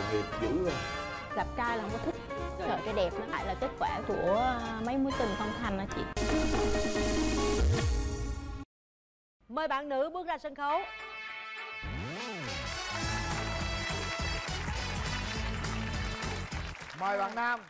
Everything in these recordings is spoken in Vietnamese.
nghiệp dữ không? Gặp trai là không có thích, sợ trai đẹp nó lại là kết quả của mấy mối tình không thành đó chị. Mời bạn nữ bước ra sân khấu. Mời bạn nam.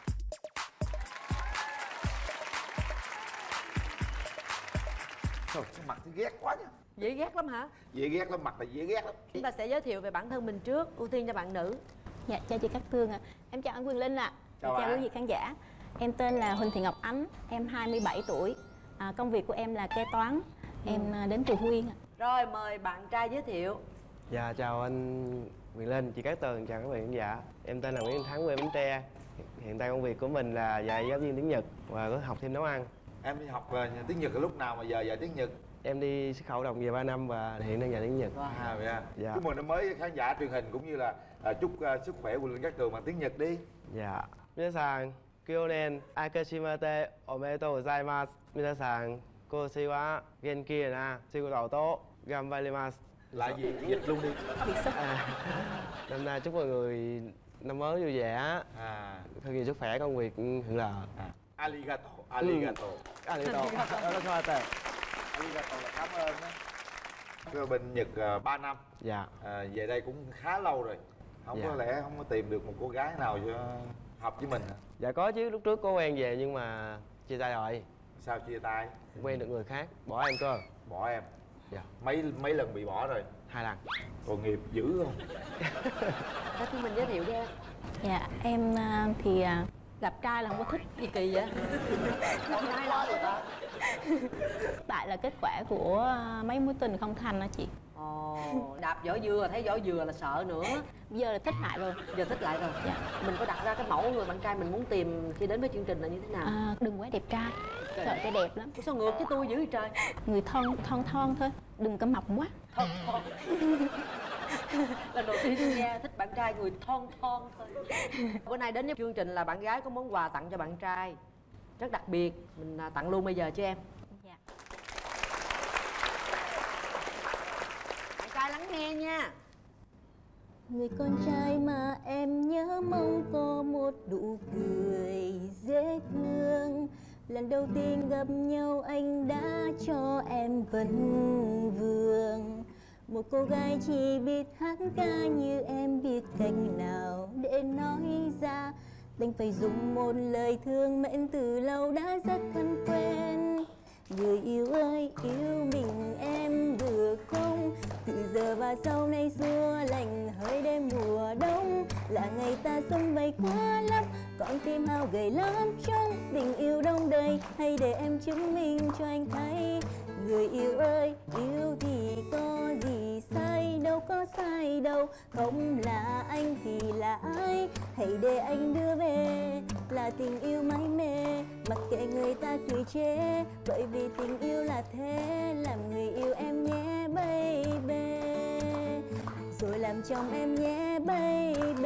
Trời, cái mặt thì ghét quá nha. Dễ ghét lắm hả? Dễ ghét lắm, mặt là dễ ghét lắm. Chúng ta sẽ giới thiệu về bản thân mình trước, ưu tiên cho bạn nữ. Dạ, chào chị Cát Tường ạ. Em chào anh Quyền Linh ạ. Chào Chào bạn. quý vị khán giả. Em tên là Huỳnh Thị Ngọc Ánh, em 27 tuổi. Công việc của em là kế toán. Em đến từ Phú Yên ạ. Rồi mời bạn trai giới thiệu. Dạ, chào anh Quyền Linh, chị Cát Tường, chào các bạn khán giả. Em tên là Nguyễn Văn Thắng, quê Bến Tre. Hiện tại công việc của mình là dạy giáo viên tiếng Nhật và có học thêm nấu ăn. Em đi học tiếng Nhật lúc nào mà giờ dạy tiếng Nhật? Em đi xuất khẩu đồng về 3 năm và hiện đang dạy tiếng Nhật. Vậy à? Dạ. Chúc mừng năm mới khán giả truyền hình cũng như là chúc sức khỏe của Linh Cát Tường bằng tiếng Nhật đi. Dạ. Minasan, kyonen, akashimate, omedetou gozaimasu. Minasan, konnichiwa, genki na, shigoto to, ganbarimasu. Là gì? Dịch luôn đi. Năm nay chúc mọi người năm mới vui vẻ, thật nhiều sức khỏe, công việc hưởng lợi. Arigato, arigato. Arigato, arigato. Arigato là cảm ơn đó. Cái bên Nhật 3 năm. Dạ. Về đây cũng khá lâu rồi. Không Dạ. có lẽ không có tìm được một cô gái nào cho hợp với mình hả? Dạ có chứ, lúc trước có quen về nhưng mà chia tay rồi. Sao chia tay? Quen được người khác, bỏ em cơ. Bỏ em? Dạ. Mấy lần bị bỏ rồi? 2 lần. Còn nghiệp dữ không? Thế thì mình giới thiệu đi em. Dạ, em thì gặp trai là không có thích. Gì kỳ vậy? Con trai lo rồi ta. Tại là kết quả của mấy mối tình không thành đó chị. Ồ, đạp vỏ dừa, thấy vỏ dừa là sợ nữa. Bây giờ là thích lại rồi. Giờ thích lại rồi. Dạ. Mình có đặt ra cái mẫu người bạn trai mình muốn tìm khi đến với chương trình là như thế nào? Đừng quá đẹp trai, sợ trai đẹp lắm. Ủa sao ngược với tôi dữ vậy trời? Người thon thôi, đừng có mập quá. Thon. Lần đầu tiên tôi nghe thích bạn trai người thon thôi. Bữa nay đến với chương trình là bạn gái có món quà tặng cho bạn trai rất đặc biệt, mình tặng luôn bây giờ cho em. Dạ. Bạn trai lắng nghe nha. Người con trai mà em nhớ mong có một nụ cười dễ thương. Lần đầu tiên gặp nhau anh đã cho em vấn vương. Một cô gái chỉ biết hát ca như em biết cách nào để nói ra. Đành phải dùng một lời thương mến từ lâu đã rất thân quen. Người yêu ơi, yêu mình em được không? Từ giờ và sau này xua lạnh hơi đêm mùa đông. Là ngày ta sống vây quá lắm, con tim hao gầy lắm trong tình yêu đông đầy. Hãy để em chứng minh cho anh thấy. Người yêu ơi, yêu thì có gì sai, đâu có sai đâu. Không là anh thì là ai? Hãy để anh đưa về, là tình yêu mãi mê. Mặc kệ người ta cười chê, bởi vì tình yêu là thế. Làm người yêu em nhé baby, rồi làm chồng em nhé baby.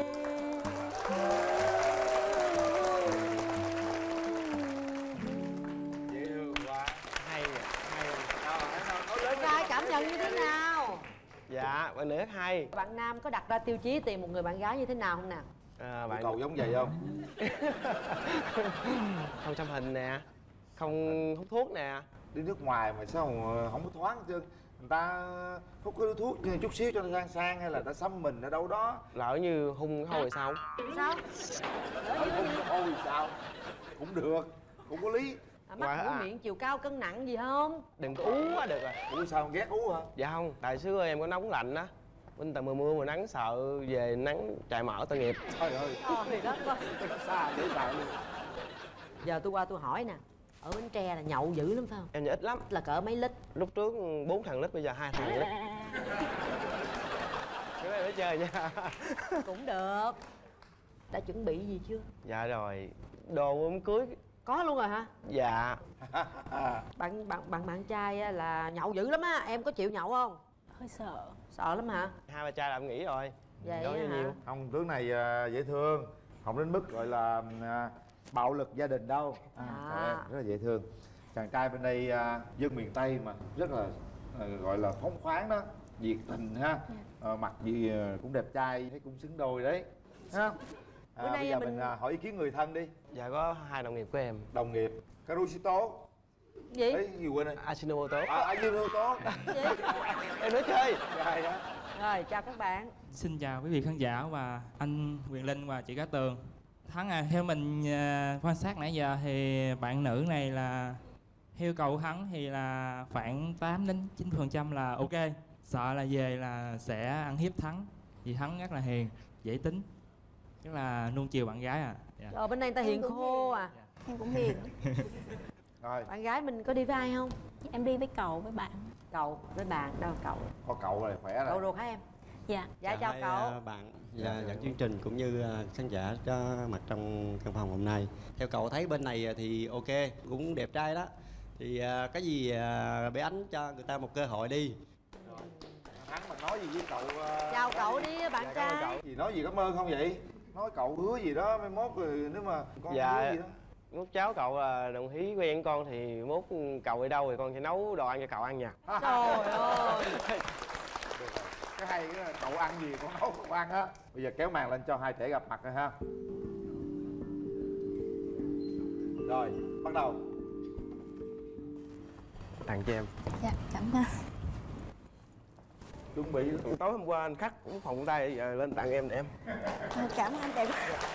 Dễ thương quá. Hay hay. Nói lớn Bạn trai cảm nhận như thế nào? Dạ, bạn nữ rất hay. Bạn nam có đặt ra tiêu chí tìm một người bạn gái như thế nào không nào? Bạn cầu giống vậy không? Không xăm hình nè, không hút thuốc nè. Đi nước ngoài mà sao mà không có thoáng hết trơn. Người ta hút cái thuốc chút xíu cho nó sang sang, hay là ta xăm mình ở đâu đó. Lỡ như hung hôi thì sao? Sao? Không thôi thì sao? Cũng được, cũng có lý. Mắt mũi miệng chiều cao cân nặng gì không? Đừng có ú quá được rồi. Ủa sao ghét ú hả? Dạ không, tại xứ em có nóng lạnh á. Bên tầm mưa mưa nắng sợ về nắng chạy mở tội nghiệp. Trời ơi, Trời đất ơi. xa dễ sợ luôn. Giờ tôi qua tôi hỏi nè, ở Bến Tre là nhậu dữ lắm phải không? Em nhậu ít lắm. Là cỡ mấy lít? Lúc trước 4 thằng lít, bây giờ 2 thằng lít. Cái này phải chơi nha. Cũng được. Đã chuẩn bị gì chưa? Dạ rồi, đồ đám cưới. Có luôn rồi hả? Dạ. Bạn trai á là nhậu dữ lắm á, em có chịu nhậu không? Hơi sợ. Sợ lắm hả? 2 ba chai là em nghỉ rồi. Vậy Nói hả? nhiều. Không, tướng này dễ thương. Không đến mức gọi là bạo lực gia đình đâu. Rất là dễ thương. Chàng trai bên đây dân miền Tây mà rất là gọi là phóng khoáng đó, nhiệt tình ha. Mặt gì cũng đẹp trai, thấy cũng xứng đôi đấy. ha. Bữa nay Bây giờ mình- mình hỏi ý kiến người thân đi. Dạ có hai đồng nghiệp của em. Đồng nghiệp Carucito. Gì? Ấy gì quên rồi. Ajinomoto. Ajinomoto. Gì? Em nói chơi. Dài hả? Rồi chào các bạn. Xin chào quý vị khán giả và anh Quyền Linh và chị Cát Tường. Thắng theo mình quan sát nãy giờ thì bạn nữ này là yêu cầu Thắng thì là khoảng 8 đến 9% là ok. Sợ là về là sẽ ăn hiếp Thắng vì Thắng rất là hiền, dễ tính, rất là nuông chiều bạn gái à. Dạ. Rồi bên đây người ta Em hiền cũng khô à. Em cũng hiền. Rồi, Bạn gái mình có đi với ai không? Em đi với cậu với bạn. Cậu với bạn, đâu là cậu? có cậu rồi khỏe Cậu rồi. ruột hả em? Dạ. Dạ chào hai, cậu. bạn và dẫn chương trình cũng như khán giả có mặt trong căn phòng hôm nay. Theo cậu thấy bên này thì ok, cũng đẹp trai đó. Thì cái gì bé Ánh cho người ta một cơ hội đi. Thắng mà nói gì với cậu? Chào cậu đi bạn Dạ, cảm ơn trai. cậu. Gì nói gì cảm ơn không vậy? Nói cậu hứa gì đó mai mốt rồi nếu mà con Dạ. hứa gì đó. Mốt cháu cậu là đồng ý quen con thì mốt cậu đi đâu thì con sẽ nấu đồ ăn cho cậu ăn nha. Trời ơi. Cái hay cái là cậu ăn gì con nấu cậu ăn á. Bây giờ kéo màn lên cho hai trẻ gặp mặt rồi ha. Rồi, bắt đầu. Tặng cho em. Dạ, cảm ơn. Chuẩn bị. Tối hôm qua anh khắc cũng phòng tay giờ lên tặng em để em. Cảm ơn em.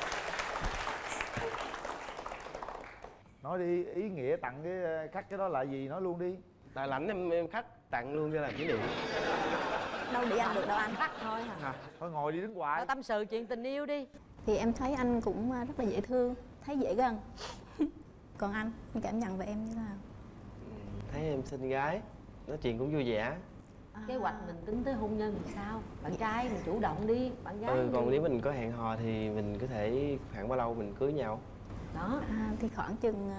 Nói đi, ý nghĩa tặng cái khắc cái đó là gì, nói luôn đi. Tại lãnh em khắc tặng luôn cho làm kỷ niệm. Đâu đi ăn được đâu anh. Khắc thôi hả? Thôi ngồi đi đứng Rồi hoài. tâm sự chuyện tình yêu đi. Thì em thấy anh cũng rất là dễ thương, thấy dễ gần. Còn anh cảm nhận về em như thế nào? Thấy em xinh gái, nói chuyện cũng vui vẻ. Kế hoạch mình tính tới hôn nhân thì sao? Bạn trai mình chủ động đi, bạn gái Còn mình- nếu mình có hẹn hò thì mình có thể khoảng bao lâu mình cưới nhau? Đó, Thì khoảng chừng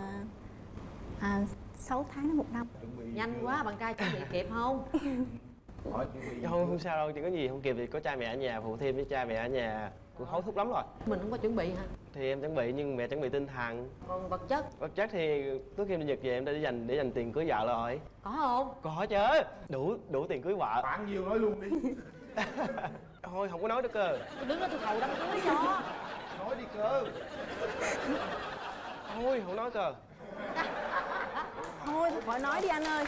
6 tháng đến 1 năm. nhanh quá bạn trai chuẩn bị kịp không? Hỏi chuẩn bị. Không sao đâu, chỉ có gì không kịp thì có cha mẹ ở nhà phụ thêm, với cha mẹ ở nhà cũng hối thúc lắm rồi. Mình không có chuẩn bị hả? Thì em chuẩn bị nhưng mẹ chuẩn bị tinh thần. Còn vật chất Vật chất thì trước khi em đi Nhật về em đã dành tiền cưới vợ rồi. có không? Có chứ, đủ tiền cưới vợ. Khoảng nhiêu nói luôn đi. Thôi không có nói được cơ. Tôi đứng đó tôi thầu đám cưới cho. Nói đi cơ. Thôi không nói cơ. Thôi khỏi nói đi anh ơi.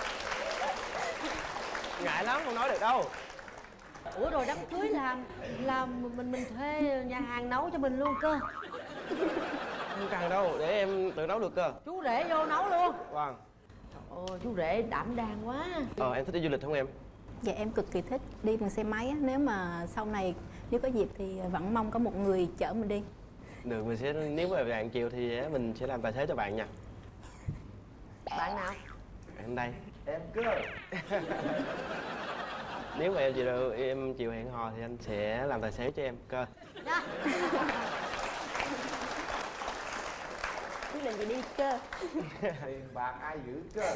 Ngại lắm không nói được đâu. Ủa rồi đám cưới làm mình thuê nhà hàng nấu cho mình luôn cơ. Không cần đâu, để em tự nấu được cơ. Chú rể vô nấu luôn. Vâng. Ôi chú rể đảm đang quá. Em thích đi du lịch không em? Dạ em cực kỳ thích đi bằng xe máy á. Nếu mà sau này nếu có dịp thì vẫn mong có một người chở mình đi. Được, mình sẽ, nếu mà bạn chịu thì mình sẽ làm tài xế cho bạn nha. Bạn nào? Em đây. Em cơ. Nếu mà em chịu hẹn hò thì anh sẽ làm tài xế cho em cơ. Nha. Quyết định gì đi cơ. Tiền bạc ai giữ cơ.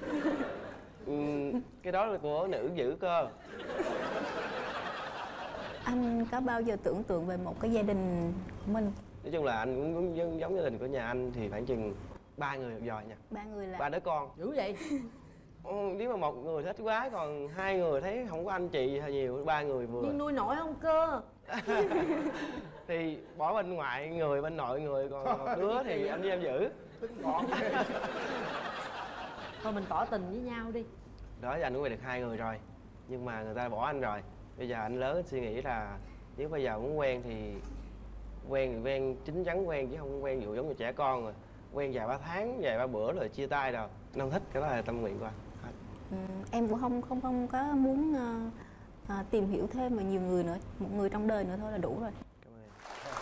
Cái đó là của nữ giữ cơ. Anh có bao giờ tưởng tượng về một cái gia đình của mình? Nói chung là anh cũng giống gia đình của nhà anh thì khoảng chừng 3 người được rồi nha. 3 người là 3 đứa con. Dữ vậy. Nếu mà một người thích quá còn 2 người thấy không có anh chị hay nhiều, 3 người vừa. Nhưng nuôi nổi không cơ? Thì bỏ bên ngoại người, bên nội người, còn một đứa thì anh với em giữ. Tính gọn. Thôi mình tỏ tình với nhau đi. Đó giờ anh cũng về được 2 người rồi. Nhưng mà người ta bỏ anh rồi. Bây giờ anh lớn suy nghĩ là nếu bây giờ muốn quen thì quen chín chắn quen chứ không quen dụ giống như trẻ con rồi. Quen vài 3 tháng, vài 3 bữa rồi chia tay rồi. Anh không thích, cái đó là tâm nguyện của anh. em cũng không có muốn tìm hiểu thêm về nhiều người nữa, một người trong đời nữa thôi là đủ rồi. Cảm ơn em.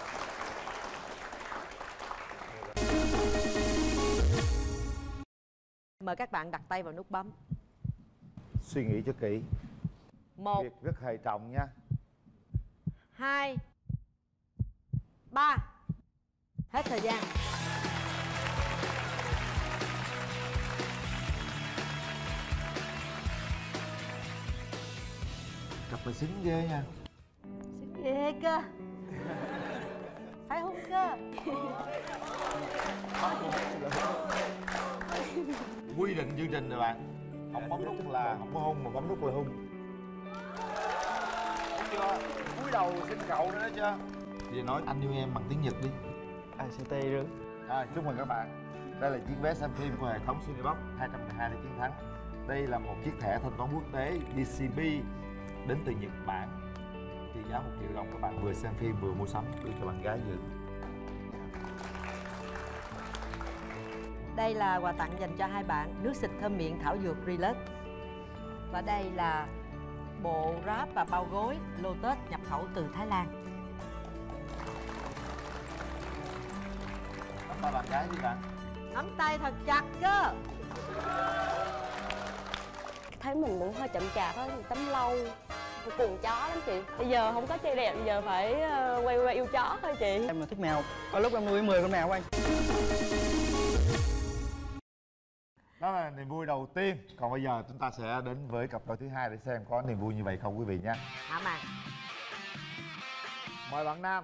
Mời các bạn đặt tay vào nút bấm. Suy nghĩ cho kỹ. 1, Việc rất hệ trọng nha. 2, 3. Hết thời gian. Cặp mày xứng ghê nha. Ghê cơ. Phải không cơ? Quy định chương trình rồi bạn. Không bấm nút là không có hôn, mà bấm nút là hôn. Đúng chưa? Cúi đầu xin cậu nữa đó chưa? Bây giờ nói anh yêu em bằng tiếng Nhật đi. ACT rưỡi. Chúc mừng các bạn. Đây là chiếc vé xem phim của hệ thống Cinebox 212 để chiến thắng. Đây là một chiếc thẻ thanh toán quốc tế DCB đến từ Nhật Bản, trị giá 1 triệu đồng. Các bạn vừa xem phim vừa mua sắm đưa cho bạn gái dự. Đây là quà tặng dành cho hai bạn, nước xịt thơm miệng thảo dược Relax. Và đây là bộ wrap và bao gối Lotus nhập khẩu từ Thái Lan. Nắm tay bạn gái đi bạn. Nắm tay thật chặt cơ. Thấy mình cũng hơi chậm chạp á, tấm lâu cuồng chó lắm chị. Bây giờ không có trai đẹp, bây giờ phải quay qua yêu chó thôi chị. Em là thích mèo, có lúc em nuôi 10 con mèo của anh. Đó là niềm vui đầu tiên. Còn bây giờ chúng ta sẽ đến với cặp đôi thứ hai để xem có niềm vui như vậy không quý vị nhé. Hả mà. Mời bạn nam.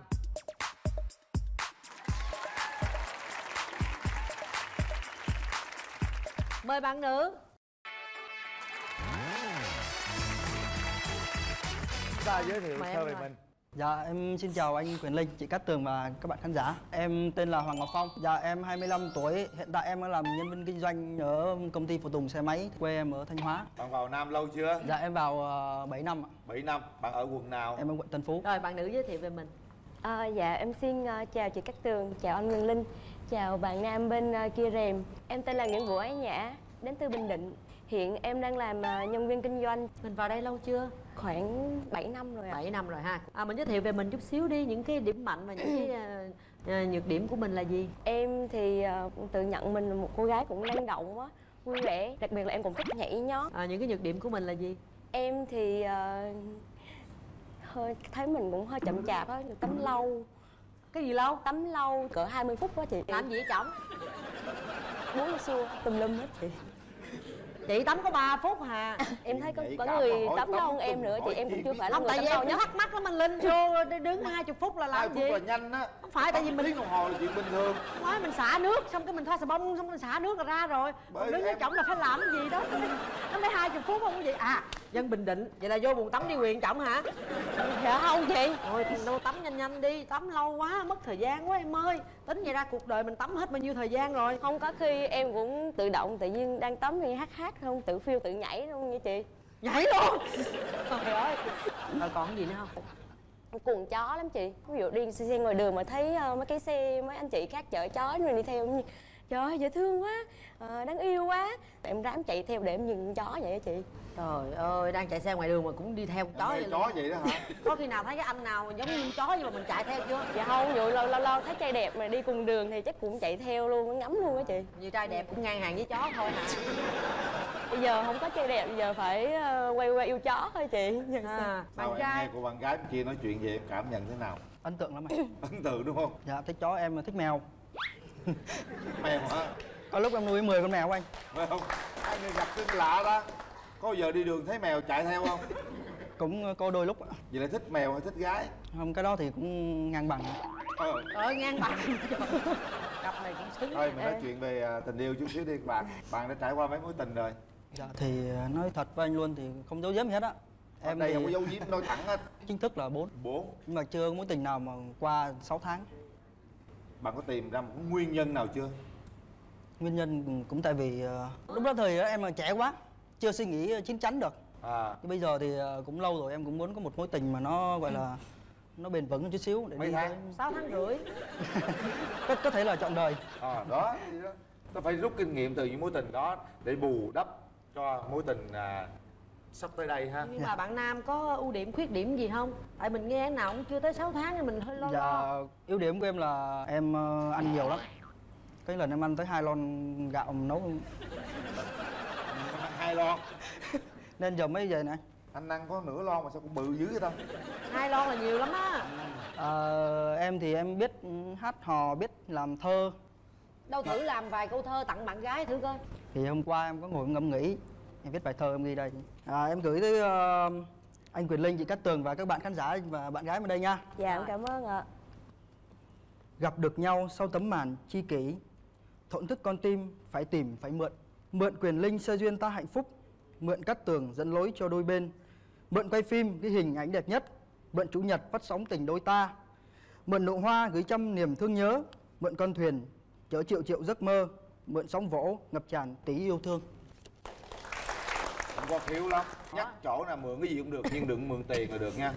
Mời bạn nữ. Chúng ta giới thiệu Mời sơ em về rồi. mình. Dạ em xin chào anh Quyền Linh, chị Cát Tường và các bạn khán giả. Em tên là Hoàng Ngọc Phong. Dạ em 25 tuổi, hiện tại em đang làm nhân viên kinh doanh ở công ty phụ tùng xe máy, quê em ở Thanh Hóa. Bạn vào Nam lâu chưa? Dạ em vào 7 năm ạ. 7 năm. Bạn ở quận nào? Em ở quận Tân Phú. Rồi bạn nữ giới thiệu về mình. Dạ em xin chào chị Cát Tường, chào anh Quyền Linh, chào bạn nam bên kia rèm. Em tên là Nguyễn Vũ Ái Nhã, đến từ Bình Định. Hiện em đang làm nhân viên kinh doanh. Mình vào đây lâu chưa? Khoảng 7 năm rồi ạ. 7 năm rồi ha. Mình giới thiệu về mình chút xíu đi, những cái điểm mạnh và những cái nhược điểm của mình là gì? Em thì tự nhận mình là một cô gái cũng năng động á, vui vẻ, đặc biệt là em cũng thích nhảy nhót. Những cái nhược điểm của mình là gì? Em thì hơi thấy mình cũng hơi chậm chạp á, tắm lâu. Cái gì lâu? Tắm lâu cỡ 20 phút quá chị. Làm gì vậy chồng? Bún xua tùm lum hết chị. Chị tắm có 3 phút hà. Em thấy Nhảy có cả người mà hỏi tắm lâu hơn tắm em nữa chị, hỏi em cũng chi chưa biết. phải là Không, người tại tắm vì lâu em nhất. thắc mắc lắm anh Linh, vô đứng 20 phút là 2 làm phút gì? là nhanh á. Không phải tại vì mình tiếng đồng hồ là chuyện bình thường. nói mình xả nước xong cái mình thoa xà bông xong mình xả nước là ra rồi. Bởi Còn đứng với em- chồng là phải làm cái gì đó. Nó mới 20 phút không có gì. Dân Bình Định, vậy là vô buồng tắm đi quyền chồng hả? Dạ không chị. Thôi đâu tắm nhanh nhanh đi, tắm lâu quá mất thời gian quá em ơi. Tính vậy ra cuộc đời mình tắm hết bao nhiêu thời gian rồi. Không, có khi em cũng tự động, tự nhiên đang tắm thì hát không, tự phiêu tự nhảy luôn như chị. Nhảy luôn. Trời ơi. Rồi còn gì nữa không? Cuồng chó lắm chị. Ví dụ đi xe ngoài đường mà thấy mấy cái xe mấy anh chị khác chở chó rồi đi theo như trời ơi dễ thương quá, đáng yêu quá, em ráng chạy theo để em nhìn con chó vậy á chị. Trời ơi, đang chạy xe ngoài đường mà cũng đi theo con chó Chó vậy chó luôn. vậy đó hả? Có khi nào thấy cái anh nào giống như con chó vậy mà mình chạy theo chưa? Dạ không, ví dụ lâu thấy trai đẹp mà đi cùng đường thì chắc cũng chạy theo luôn, ngắm luôn á chị. Như trai đẹp cũng ngang hàng với chó thôi hả? Bây giờ không có trai đẹp, bây giờ phải quay qua yêu chó thôi chị. Sao Bạn em trai nghe của bạn gái bên kia nói chuyện về em cảm nhận thế nào? Ấn tượng lắm anh. Ấn tượng đúng không? Dạ thích chó, em là thích mèo. Mèo hả? Có lúc em nuôi 10 con mèo của anh. Phải không? Hai người gặp tin lạ đó. Có bao giờ đi đường thấy mèo chạy theo không? Cũng có đôi lúc ạ. Vậy là thích mèo hay thích gái? Không, cái đó thì cũng ngang bằng. Ngang bằng. Cặp này cũng xứng. Thôi mình nói chuyện về tình yêu chút xíu đi các bạn. Bạn đã trải qua mấy mối tình rồi? Dạ thì nói thật với anh luôn thì không giấu giếm gì hết á. Em đây không có dấu diếm nói thẳng hết. chính thức là 4. 4. Nhưng mà chưa có mối tình nào mà qua 6 tháng. Bạn có tìm ra một nguyên nhân nào chưa? Nguyên nhân cũng tại vì lúc đó thời đó em là trẻ quá, chưa suy nghĩ chín chắn được. Nhưng bây giờ thì cũng lâu rồi, em cũng muốn có một mối tình mà nó gọi là nó bền vững một chút xíu để Mấy đi tháng? tới- 6 tháng rưỡi. có thể là trọn đời. Đó vậy đó. Nó phải rút kinh nghiệm từ những mối tình đó để bù đắp cho mối tình sắp tới đây ha. Nhưng mà bạn nam có ưu điểm khuyết điểm gì không? Tại mình nghe nào cũng chưa tới 6 tháng nên mình hơi lo Dạ, lo. ưu điểm của em là em ăn nhiều lắm. Cái lần em ăn tới 2 lon gạo nấu Anh ăn 2 lon. nên giờ mới về này. Anh ăn có nửa lon mà sao cũng bự dữ vậy ta? 2 lon là nhiều lắm á. Em thì em biết hát hò, biết làm thơ. Đâu thử làm vài câu thơ tặng bạn gái thử coi. Thì hôm qua em có ngồi em ngẫm nghĩ, em viết bài thơ em ghi đây. Em gửi tới anh Quyền Linh, chị Cát Tường và các bạn khán giả và bạn gái bên đây nha. Dạ em cảm ơn ạ. Gặp được nhau sau tấm màn chi kỷ, thổn thức con tim phải tìm phải mượn. Mượn Quyền Linh sơ duyên ta hạnh phúc, mượn Cát Tường dẫn lối cho đôi bên. Mượn quay phim ghi hình ảnh đẹp nhất, mượn Chủ nhật phát sóng tình đôi ta. Mượn nụ hoa gửi trăm niềm thương nhớ, mượn con thuyền chở triệu triệu giấc mơ, mượn sóng vỗ ngập tràn tí yêu thương. Không có khiếu lắm, nhắc chỗ nào mượn cái gì cũng được nhưng đừng mượn tiền là được nha.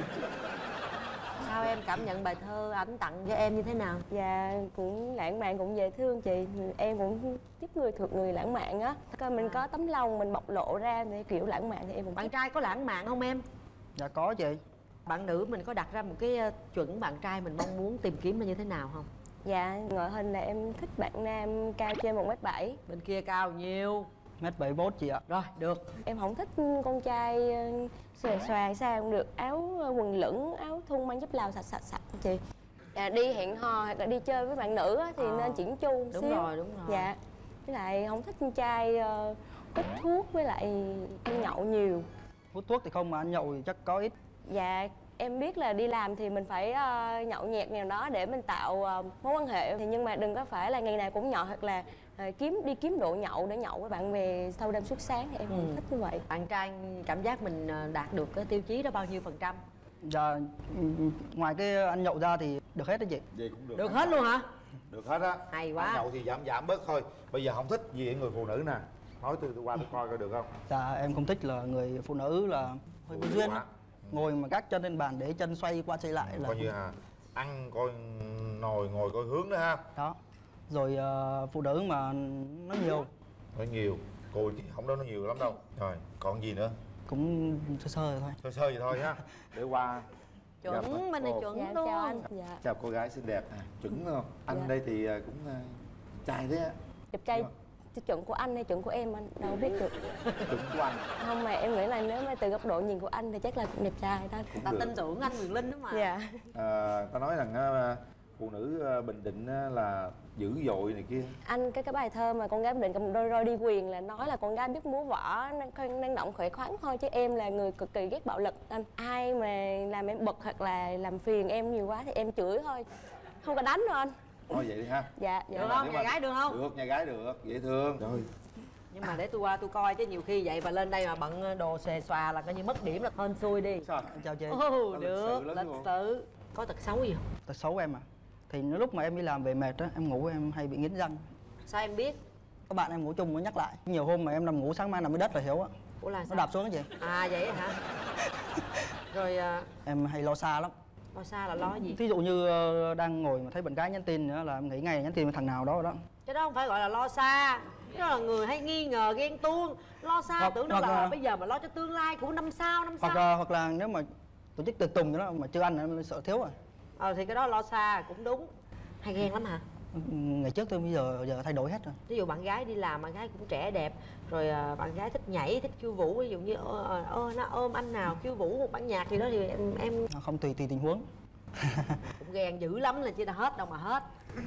Sao em cảm nhận bài thơ ảnh tặng cho em như thế nào? Dạ cũng lãng mạn, cũng dễ thương chị. Em cũng tiếp người thuộc người lãng mạn á. Coi mình có tấm lòng mình bộc lộ ra để kiểu lãng mạn thì em cũng Bạn trai có lãng mạn không em? Dạ có chị. Bạn nữ mình có đặt ra một cái chuẩn bạn trai mình mong muốn tìm kiếm là như thế nào không? Dạ ngoại hình là em thích bạn nam cao trên 1m7. Bên kia cao nhiều. 1m71 chị ạ. Rồi, được. Em không thích con trai xòe xoàng sao cũng được, áo quần lửng, áo thun mang dép Lào sạch chị. Dạ, đi hẹn hò hoặc là đi chơi với bạn nữ á, thì nên chỉnh chu một Đúng xíu. rồi, đúng rồi. Dạ. Với lại không thích con trai hút thuốc với lại ăn nhậu nhiều. Hút thuốc thì không mà ăn nhậu thì chắc có ít. Dạ em biết là đi làm thì mình phải nhậu nhẹt nào đó để mình tạo mối quan hệ, thì nhưng mà đừng có phải là ngày nào cũng nhậu hoặc là kiếm độ nhậu để nhậu với bạn bè sau đêm suốt sáng, thì em không thích như vậy. Bạn trai cảm giác mình đạt được cái tiêu chí đó bao nhiêu %? Dạ ngoài cái ăn nhậu ra thì được hết đó chị. Vậy cũng được. Được hết luôn hả? Được hết á. Hay quá. Ăn nhậu thì giảm bớt thôi. Bây giờ không thích gì ở người phụ nữ nè. Nói tôi qua tôi coi coi được không? Dạ em không thích là người phụ nữ là hơi vô duyên á. Ngồi mà gác chân lên bàn để chân xoay qua xoay lại là coi như là ăn coi ngồi coi hướng đó ha. đó. Rồi phụ nữ mà nói nhiều cô chị không đó nó nhiều lắm đâu. Rồi còn gì nữa? cũng sơ sơ thôi. Sơ vậy thôi ha. Để qua Chuẩn, bên này chuẩn Dạ, luôn. chào anh. Dạ. chào cô gái xinh đẹp. Chuẩn không? Anh Dạ. đây thì cũng trai thế á. Đẹp trai chuẩn của anh hay chuẩn của em anh đâu biết được. Chuẩn của anh. Không, mà em nghĩ là nếu mà từ góc độ nhìn của anh thì chắc là cũng đẹp trai đó. Ta được. tin tưởng anh Quyền Linh đó mà. Dạ. Ta nói rằng phụ nữ Bình Định là dữ dội này kia. Anh cái bài thơ mà con gái Bình Định cầm đôi roi đi quyền là nói là con gái biết múa võ năng động khỏe khoắn thôi, chứ em là người cực kỳ ghét bạo lực anh. Ai mà làm em bực hoặc là làm phiền em nhiều quá thì em chửi thôi, không có đánh đâu anh. Thôi vậy đi ha. Dạ Được dạ. không? Nhà gái được không? Được, nhà gái được, dễ thương. Rồi. Nhưng mà để tôi qua tôi coi, chứ nhiều khi vậy mà lên đây mà bận đồ xòe xòa là coi như mất điểm, là hên xui đi. Sao? Chào chị. Ồ, lịch sự được, lắm lịch luôn. sự. Có tật xấu gì không? Tật xấu em à? Thì lúc mà em đi làm về mệt á, em ngủ em hay bị nghiến răng. Sao em biết? Các bạn em ngủ chung mới nhắc lại. Nhiều hôm mà em nằm ngủ sáng mai nằm dưới đất là hiểu á. Ủa là Nó sao? đạp xuống đó chị. À vậy hả? Rồi Em hay lo xa lắm. lo xa là lo gì? Ví dụ như đang ngồi mà thấy bạn gái nhắn tin nữa là em nghĩ ngay nhắn tin với thằng nào đó đó. Cái đó không phải gọi là lo xa. Cái đó là người hay nghi ngờ, ghen tuông. Lo xa tưởng đâu là bây giờ mà lo cho tương lai của năm sau. Hoặc là nếu mà tổ chức tiệc tùng đó mà chưa ăn em sợ thiếu rồi. Thì cái đó lo xa cũng đúng. Hay ghen lắm hả? Ngày trước tôi bây giờ thay đổi hết rồi. Ví dụ bạn gái đi làm, bạn gái cũng trẻ đẹp, rồi bạn gái thích nhảy, thích khiêu vũ, ví dụ như nó ôm anh nào khiêu vũ một bản nhạc gì đó thì em Không, tùy tình huống. cũng ghen dữ lắm, là chứ đã hết đâu mà hết.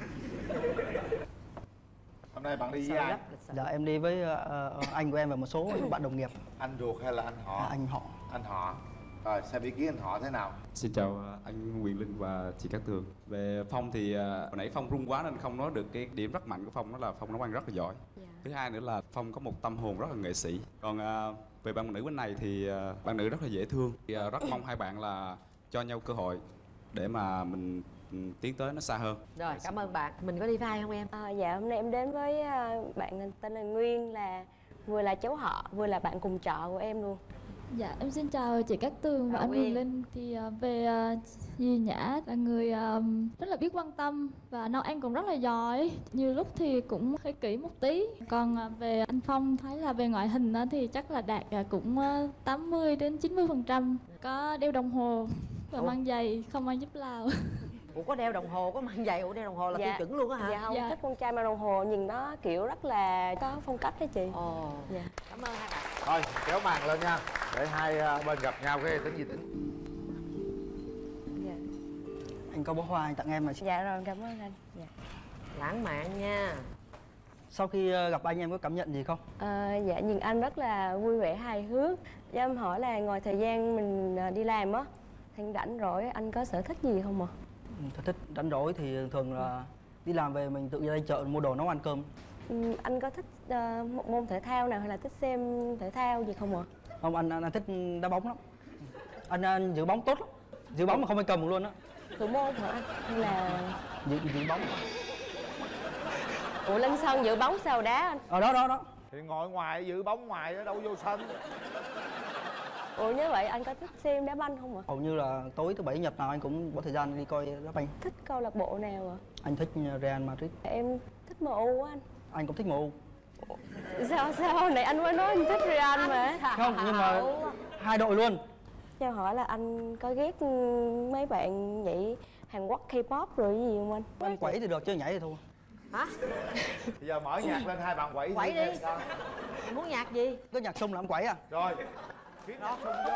Hôm nay bạn đi với Sợ ai? lắm, lịch sự. Dạ em đi với anh của em và một số bạn đồng nghiệp. Anh ruột hay là anh họ? Anh họ. Anh họ. Rồi xem ý kiến anh họ thế nào? Xin chào anh Quyền Linh và chị Cát Tường. Về Phong thì hồi nãy Phong rung quá nên không nói được cái điểm rất mạnh của Phong, đó là Phong nấu ăn rất là giỏi. Thứ hai nữa là Phong có một tâm hồn rất là nghệ sĩ. Còn về bạn nữ bên này thì bạn nữ rất là dễ thương. Thì, rất mong hai bạn là cho nhau cơ hội để mà mình tiến tới nó xa hơn. Rồi, cảm ơn bạn. Mình có đi với ai không em? Dạ hôm nay em đến với bạn tên là Nguyên, là vừa là cháu họ vừa là bạn cùng trọ của em luôn. Dạ, em xin chào chị Cát Tường và Chào anh Nguyên. Quyền Linh. Thì về Dì Nhã là người rất là biết quan tâm và nấu ăn cũng rất là giỏi. Nhiều lúc thì cũng hơi kỹ một tí. Còn về anh Phong thấy là về ngoại hình á thì chắc là đạt cũng 80 đến 90%. Có đeo đồng hồ và mang giày, không mang dép Lào. Ủa có đeo đồng hồ, có mang giày, ủa đeo đồng hồ là Dạ. tiêu chuẩn luôn á hả? Dạ không, Dạ. thích con trai mang đồng hồ nhìn nó kiểu rất là có phong cách đó chị. Ồ, Dạ. cảm ơn hai bạn. Thôi kéo màn lên nha. Để hai bên gặp nhau cái tính gì tính. Dạ. Anh có bó hoa anh tặng em mà. Dạ rồi, cảm ơn anh. Dạ. Lãng mạn nha. Sau khi gặp anh em có cảm nhận gì không? Dạ nhìn anh rất là vui vẻ hài hước. Cho em hỏi là ngoài thời gian mình đi làm á, thì rảnh rỗi anh có sở thích gì không ạ? Sở thích rảnh rỗi thì thường là đi làm về mình tự ra đây chợ mua đồ nấu ăn cơm. Anh có thích một môn thể thao nào hay là thích xem thể thao gì không ạ? Không, anh thích đá bóng lắm. Anh giữ bóng tốt lắm. Giữ bóng mà không phải cầm luôn á. thủ môn hả anh? Hay là Giữ bóng. ủa lên sân giữ bóng sao đá anh? Đó. Thì ngồi ngoài giữ bóng ngoài ở đâu vô sân. Ủa như vậy anh có thích xem đá banh không ạ? Hầu như là tối thứ bảy nhật nào anh cũng có thời gian đi coi đá banh. Thích câu lạc bộ nào ạ? Anh thích Real Madrid. Em thích MU anh. Anh cũng thích MU. Sao hồi nãy anh mới nói anh thích Real mà. Không, nhưng mà hai đội luôn. Cho hỏi là anh có ghét mấy bạn nhảy Hàn Quốc K-pop rồi gì không anh? Anh quẩy thì được chứ nhảy thì thôi. Hả? Bây giờ mở nhạc lên hai bạn quẩy. Quẩy đi. Em muốn nhạc gì? Có nhạc sung là em quẩy à? Rồi. Khiến nhạc sung vô.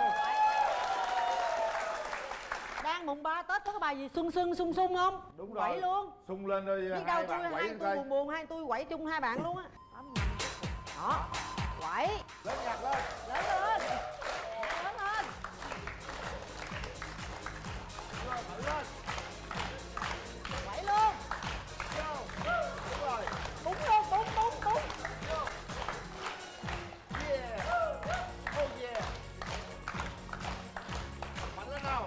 Đang mùng 3 Tết có cái bài gì sung không? Đúng rồi. Quẩy luôn. Sung lên rồi Biết đâu hai tôi bạn quẩy hai lên tôi coi. buồn hai tôi quẩy chung hai bạn luôn á. Đó. Quẩy. Lên nhạc lên. Lớn lên. Lớn lên. Lên. Quẩy luôn. Đúng rồi. Búng luôn, búng. Yeah. Oh yeah. Mạnh lên nào.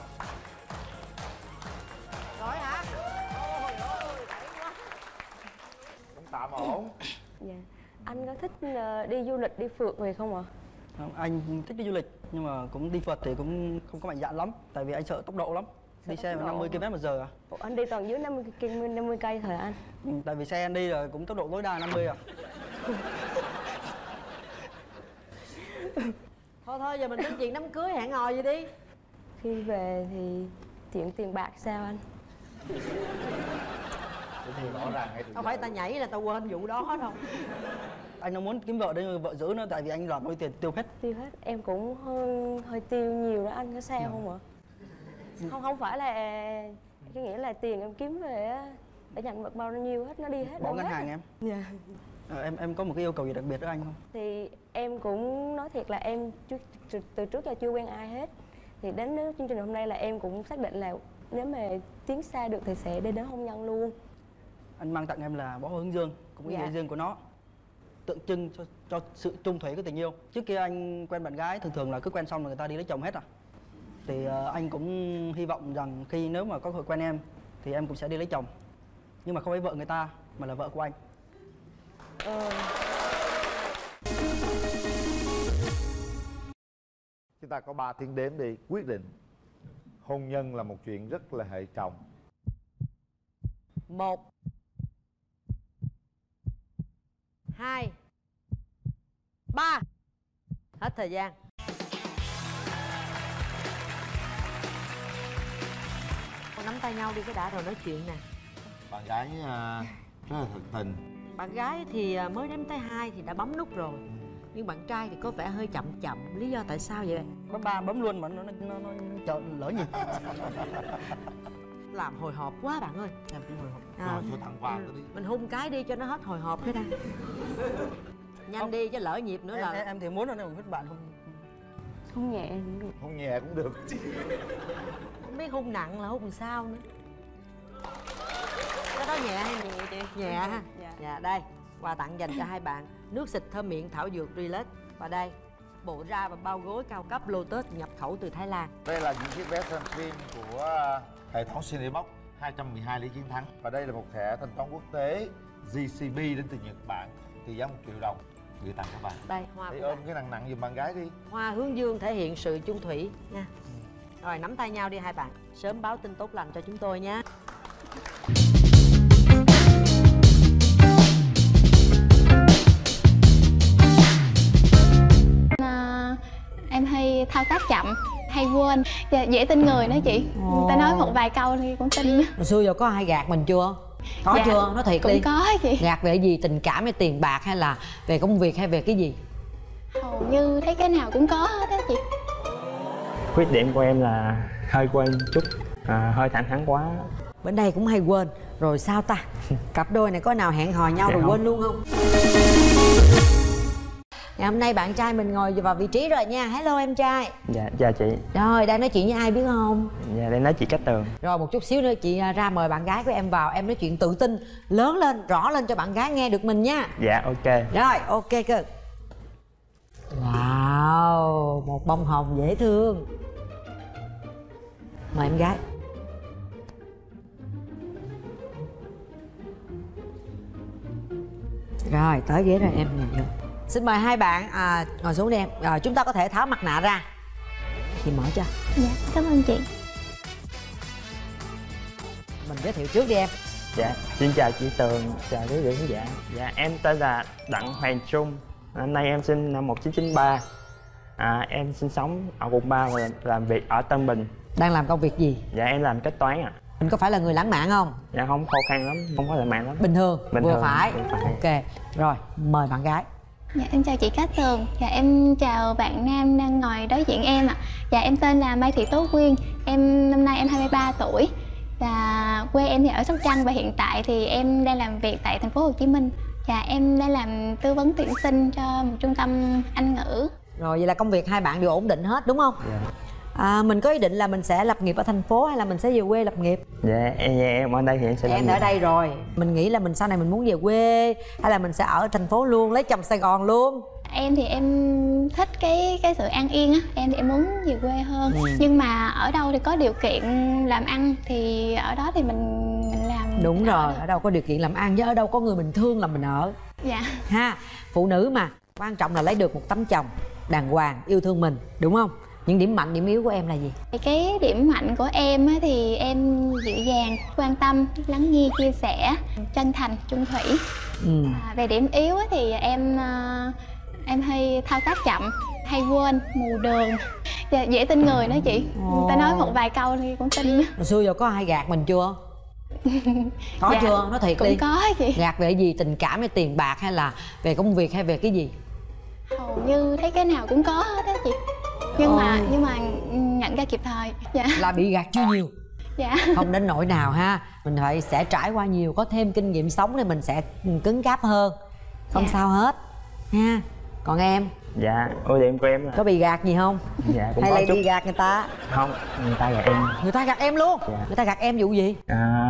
Rồi hả? Ôi ơi, đẩy quá. Cũng tạm ổn. Dạ. Anh có thích đi du lịch đi phượt về không ạ? Không, anh thích đi du lịch nhưng mà cũng đi phượt thì cũng không có mạnh dạn lắm, tại vì anh sợ tốc độ lắm. Đi xe mà 50 km/h à. Ủa, anh đi toàn dưới 50 cây thôi anh? Tại vì xe anh đi là cũng tốc độ tối đa 50 à. Thôi giờ mình tính chuyện đám cưới hẹn hò gì đi. Khi về thì chuyện tiền bạc sao anh? Thì rõ ràng ngay từ Không phải ta nhảy là ta quên vụ đó đâu. Anh không muốn kiếm vợ để vợ giữ nữa, tại vì anh làm bao nhiêu tiền tiêu hết. Tiêu hết. Em cũng hơi tiêu nhiều đó anh, có sao không ạ? Không phải là cái nghĩa là tiền em kiếm về á, để nhận vật bao nhiêu hết nó đi hết. Bỏ ngân hàng em. Dạ. Em có một cái yêu cầu gì đặc biệt với anh không? Thì em cũng nói thiệt là em từ trước giờ chưa quen ai hết. Thì đến chương trình hôm nay là em cũng xác định là nếu mà tiến xa được thì sẽ đi đến hôn nhân luôn. Anh mang tặng em là bó hoa hướng dương, cũng ý nghĩa riêng của nó, tượng trưng cho sự trung thủy của tình yêu. Trước kia anh quen bạn gái thường là cứ quen xong là người ta đi lấy chồng hết à. Thì anh cũng hy vọng rằng khi nếu mà có cơ hội quen em thì em cũng sẽ đi lấy chồng, nhưng mà không phải vợ người ta mà là vợ của anh. Chúng ta có 3 tiếng đếm đi quyết định. Hôn nhân là một chuyện rất là hệ trọng. 1 2 3. Hết thời gian. Con nắm tay nhau đi cái đã rồi nói chuyện nè. Bạn gái rất là thật tình. Bạn gái thì mới đếm tới 2 thì đã bấm nút rồi. Nhưng bạn trai thì có vẻ hơi chậm. Lý do tại sao vậy? Bấm 3 bấm luôn mà nó lỡ nhịp. Làm hồi hộp quá bạn ơi. Em cũng hồi hộp. Rồi thôi tặng quà tôi đi. Mình hôn cái đi cho nó hết hồi hộp cái đã. Nhanh đi chứ lỡ nhịp nữa là em thì muốn là nếu mà thích bạn không. Không nhẹ cũng được. Hôn nhẹ cũng được. không biết hôn nặng là hôn làm sao nữa. Cái đó nhẹ hay nhẹ chị? Nhẹ ha. Dạ đây, quà tặng dành cho hai bạn. Nước xịt thơm miệng thảo dược Relax. Và đây, bộ ra và bao gối cao cấp Lotus nhập khẩu từ Thái Lan. Đây là những chiếc vé xem phim của hệ thống Cinebox 212 lý chiến thắng. Và đây là một thẻ thanh toán quốc tế JCB đến từ Nhật Bản, trị giá 1 triệu đồng gửi tặng các bạn. Đây, hoa Để của ôm bạn. cái nặng giùm bạn gái đi. Hoa hướng dương thể hiện sự chung thủy nha. Rồi nắm tay nhau đi hai bạn. Sớm báo tin tốt lành cho chúng tôi nha. Em hay thao tác chậm, hay quên, dễ tin người nữa chị. Người ta nói một vài câu thì cũng tin. Hồi xưa giờ có ai gạt mình chưa? Có Dạ, chưa? Nói thiệt cũng đi. có chị. Gạt về gì? Tình cảm hay tiền bạc hay là về công việc hay về cái gì? Hầu như thấy cái nào cũng có hết á chị. Khuyết điểm của em là hơi quên chút, hơi thẳng thắn quá. Bên đây cũng hay quên. Rồi sao ta? Cặp đôi này có nào hẹn hò nhau Dạ rồi không. quên luôn không? Ngày hôm nay bạn trai mình ngồi vào vị trí rồi nha. Hello em trai. Dạ, chào chị. Rồi, đang nói chuyện với ai biết không? Dạ, đang nói chị Cát Tường. Rồi một chút xíu nữa chị ra mời bạn gái của em vào. Em nói chuyện tự tin, lớn lên, rõ lên cho bạn gái nghe được mình nha. Dạ, ok. Rồi, ok cơ. Wow, một bông hồng dễ thương. Mời em gái. Rồi, tới ghế rồi em ngồi vô. Xin mời hai bạn ngồi xuống đi em. Rồi, chúng ta có thể tháo mặt nạ ra. Chị mở cho. Dạ, cảm ơn chị. Mình giới thiệu trước đi em. Dạ, xin chào chị Tường, chào quý vị khán giả. Dạ, em tên là Đặng Hoàng Trung. Năm nay em sinh năm 1993. Em sinh sống ở quận 3 và làm việc ở Tân Bình. Đang làm công việc gì? Dạ, em làm kế toán ạ. Mình có phải là người lãng mạn không? Dạ, không khó khăn lắm, không có lãng mạn lắm. Bình thường, vừa phải. Vừa phải. Ok, rồi, mời bạn gái. Dạ, em chào chị Cát Tường. Dạ, em chào bạn nam đang ngồi đối diện em ạ. Dạ, em tên là Mai Thị Tố Quyên. Năm nay em 23 tuổi. Và quê em thì ở Sóc Trăng và hiện tại thì em đang làm việc tại thành phố Hồ Chí Minh. Dạ, em đang làm tư vấn tuyển sinh cho một trung tâm Anh ngữ. Rồi, vậy là công việc hai bạn đều ổn định hết đúng không? Dạ. Mình có ý định là mình sẽ lập nghiệp ở thành phố hay là mình sẽ về quê lập nghiệp? Dạ, em ở đây thì em sẽ làm. Em ở đây rồi. Mình nghĩ là mình sau này mình muốn về quê hay là mình sẽ ở thành phố luôn, lấy chồng Sài Gòn luôn? Em thì em thích cái sự an yên á, em thì em muốn về quê hơn. Nhưng mà ở đâu thì có điều kiện làm ăn thì ở đó thì mình làm. Đúng rồi, ở đâu có điều kiện làm ăn chứ ở đâu có người mình thương là mình ở. Dạ. Ha, phụ nữ mà, quan trọng là lấy được một tấm chồng đàng hoàng, yêu thương mình, đúng không? Những điểm mạnh, điểm yếu của em là gì? Cái điểm mạnh của em á, thì em dịu dàng, quan tâm, lắng nghe, chia sẻ, chân thành, chung thủy. Về điểm yếu á, thì em hay thao tác chậm, hay quên, mù đường, dễ tin người nữa chị. Người ta nói một vài câu thì cũng tin. Hồi xưa giờ có ai gạt mình chưa? Có Dạ, chưa? Nói thiệt cũng đi. có chị. Gạt về gì? Tình cảm hay tiền bạc hay là về công việc hay về cái gì? Hầu như thấy cái nào cũng có hết á chị. Nhưng mà nhận ra kịp thời. Dạ. Là bị gạt chưa nhiều? Dạ. Không đến nỗi nào ha. Mình phải sẽ trải qua nhiều, có thêm kinh nghiệm sống thì mình sẽ cứng cáp hơn. Không sao hết ha. Còn em? Dạ, ưu điểm của em là có bị gạt gì không? Dạ, cũng hay có là chút. đi gạt người ta? Không, người ta gạt em. Người ta gạt em luôn? Dạ. Người ta gạt em vụ gì?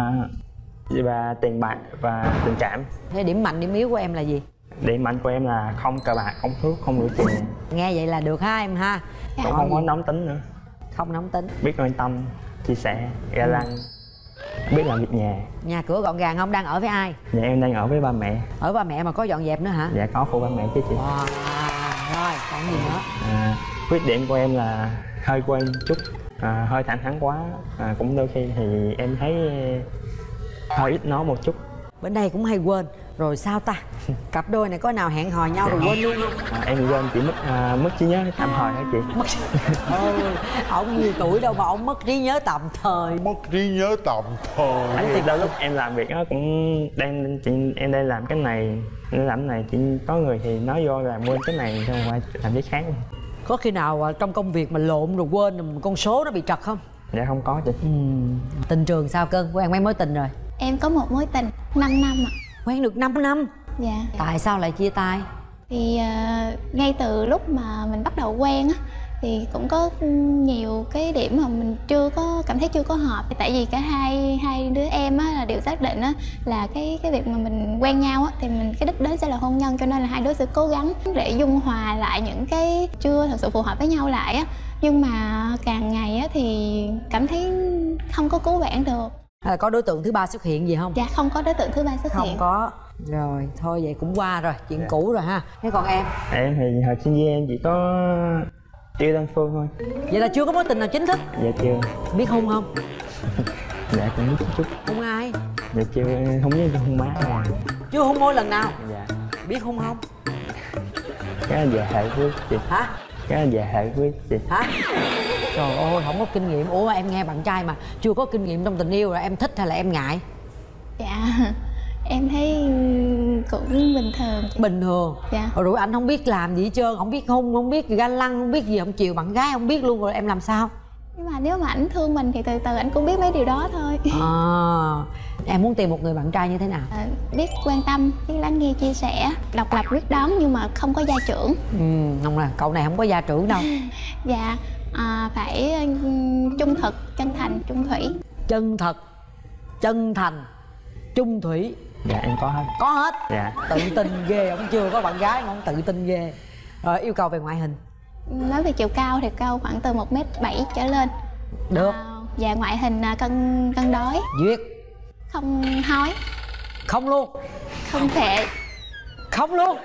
Và tiền bạc và tình cảm. Thế điểm mạnh, điểm yếu của em là gì? Điểm mạnh của em là không cờ bạc, không thuốc, không rửa chén. Nghe vậy là được ha em ha. Cũng không có nóng tính nữa. Không nóng tính. Biết quan tâm, chia sẻ, ga lăng, biết làm việc nhà. Nhà cửa gọn gàng không? Đang ở với ai? Dạ, em đang ở với ba mẹ. Ở ba mẹ mà có dọn dẹp nữa hả? Dạ, có phụ ba mẹ chứ chị. Rồi, còn gì nữa? Khuyết điểm của em là hơi quên chút, hơi thẳng thắn quá. Cũng đôi khi thì em thấy hơi ít nói một chút. Bên đây cũng hay quên. Rồi sao ta? Cặp đôi này có nào hẹn hò nhau rồi quên luôn không? Em quên chỉ mất trí nhớ tạm thời hả chị? Ông nhiều tuổi đâu mà ông mất trí nhớ tạm thời. Mất trí nhớ tạm thời. Thì đôi lúc em làm việc đó cũng em đang làm cái này, em làm cái này chỉ có người thì nói vô là quên cái này xong rồi làm cái khác. Có khi nào trong công việc mà lộn rồi quên con số nó bị trật không? Dạ không có chị. Tình trường sao Cưng? Quen mấy mối tình rồi? Em có một mối tình 5 năm ạ. Quen được 5 năm? Dạ. Tại sao lại chia tay? Thì ngay từ lúc mà mình bắt đầu quen á thì cũng có nhiều cái điểm mà mình cảm thấy chưa có hợp. Tại vì cả hai đứa em á là đều xác định á là cái việc mà mình quen nhau á thì cái đích đến sẽ là hôn nhân, cho nên là hai đứa sẽ cố gắng để dung hòa lại những cái chưa thật sự phù hợp với nhau lại á. Nhưng mà càng ngày á thì cảm thấy không có cứu vãn được. Có đối tượng thứ ba xuất hiện gì không? Dạ không có đối tượng thứ ba xuất hiện. Không có. Rồi thôi vậy cũng qua rồi, chuyện cũ rồi ha. Thế còn em? Em thì hồi sinh viên em chỉ có yêu đơn phương thôi. Vậy là chưa có mối tình nào chính thức? Dạ chưa. Biết hôn không? Dạ cũng biết chút. Hôn ai? Dạ chưa, không biết hôn má nào. Chưa hôn môi lần nào? Dạ. Biết hôn không? Cái anh dạ hệ quyết chị. Hả? Cái anh dạ hệ quyết chị. Hả? Trời ơi, không có kinh nghiệm. Ủa em nghe bạn trai mà chưa có kinh nghiệm trong tình yêu rồi em thích hay là em ngại? Dạ em thấy cũng bình thường. Bình thường? Dạ. Rồi anh không biết làm gì hết trơn, không biết hôn, không biết ga lăng, không biết gì, không chiều bạn gái không biết luôn, rồi em làm sao? Nhưng mà nếu mà ảnh thương mình thì từ từ ảnh cũng biết mấy điều đó thôi. Em muốn tìm một người bạn trai như thế nào? Biết quan tâm, biết lắng nghe, chia sẻ, độc lập quyết đoán nhưng mà không có gia trưởng. Không là cậu này không có gia trưởng đâu. Dạ. Phải trung thực, chân thành, chung thủy. Chân thật, chân thành, chung thủy. Dạ em có hết. Có hết? Dạ. Tự tin ghê, ông chưa có bạn gái mà ông tự tin ghê. Rồi yêu cầu về ngoại hình? Nói về chiều cao thì cao khoảng từ 1m7 trở lên. Được. Và ngoại hình cân đối. Duyệt. Không hói. Không luôn? Không thể. không luôn?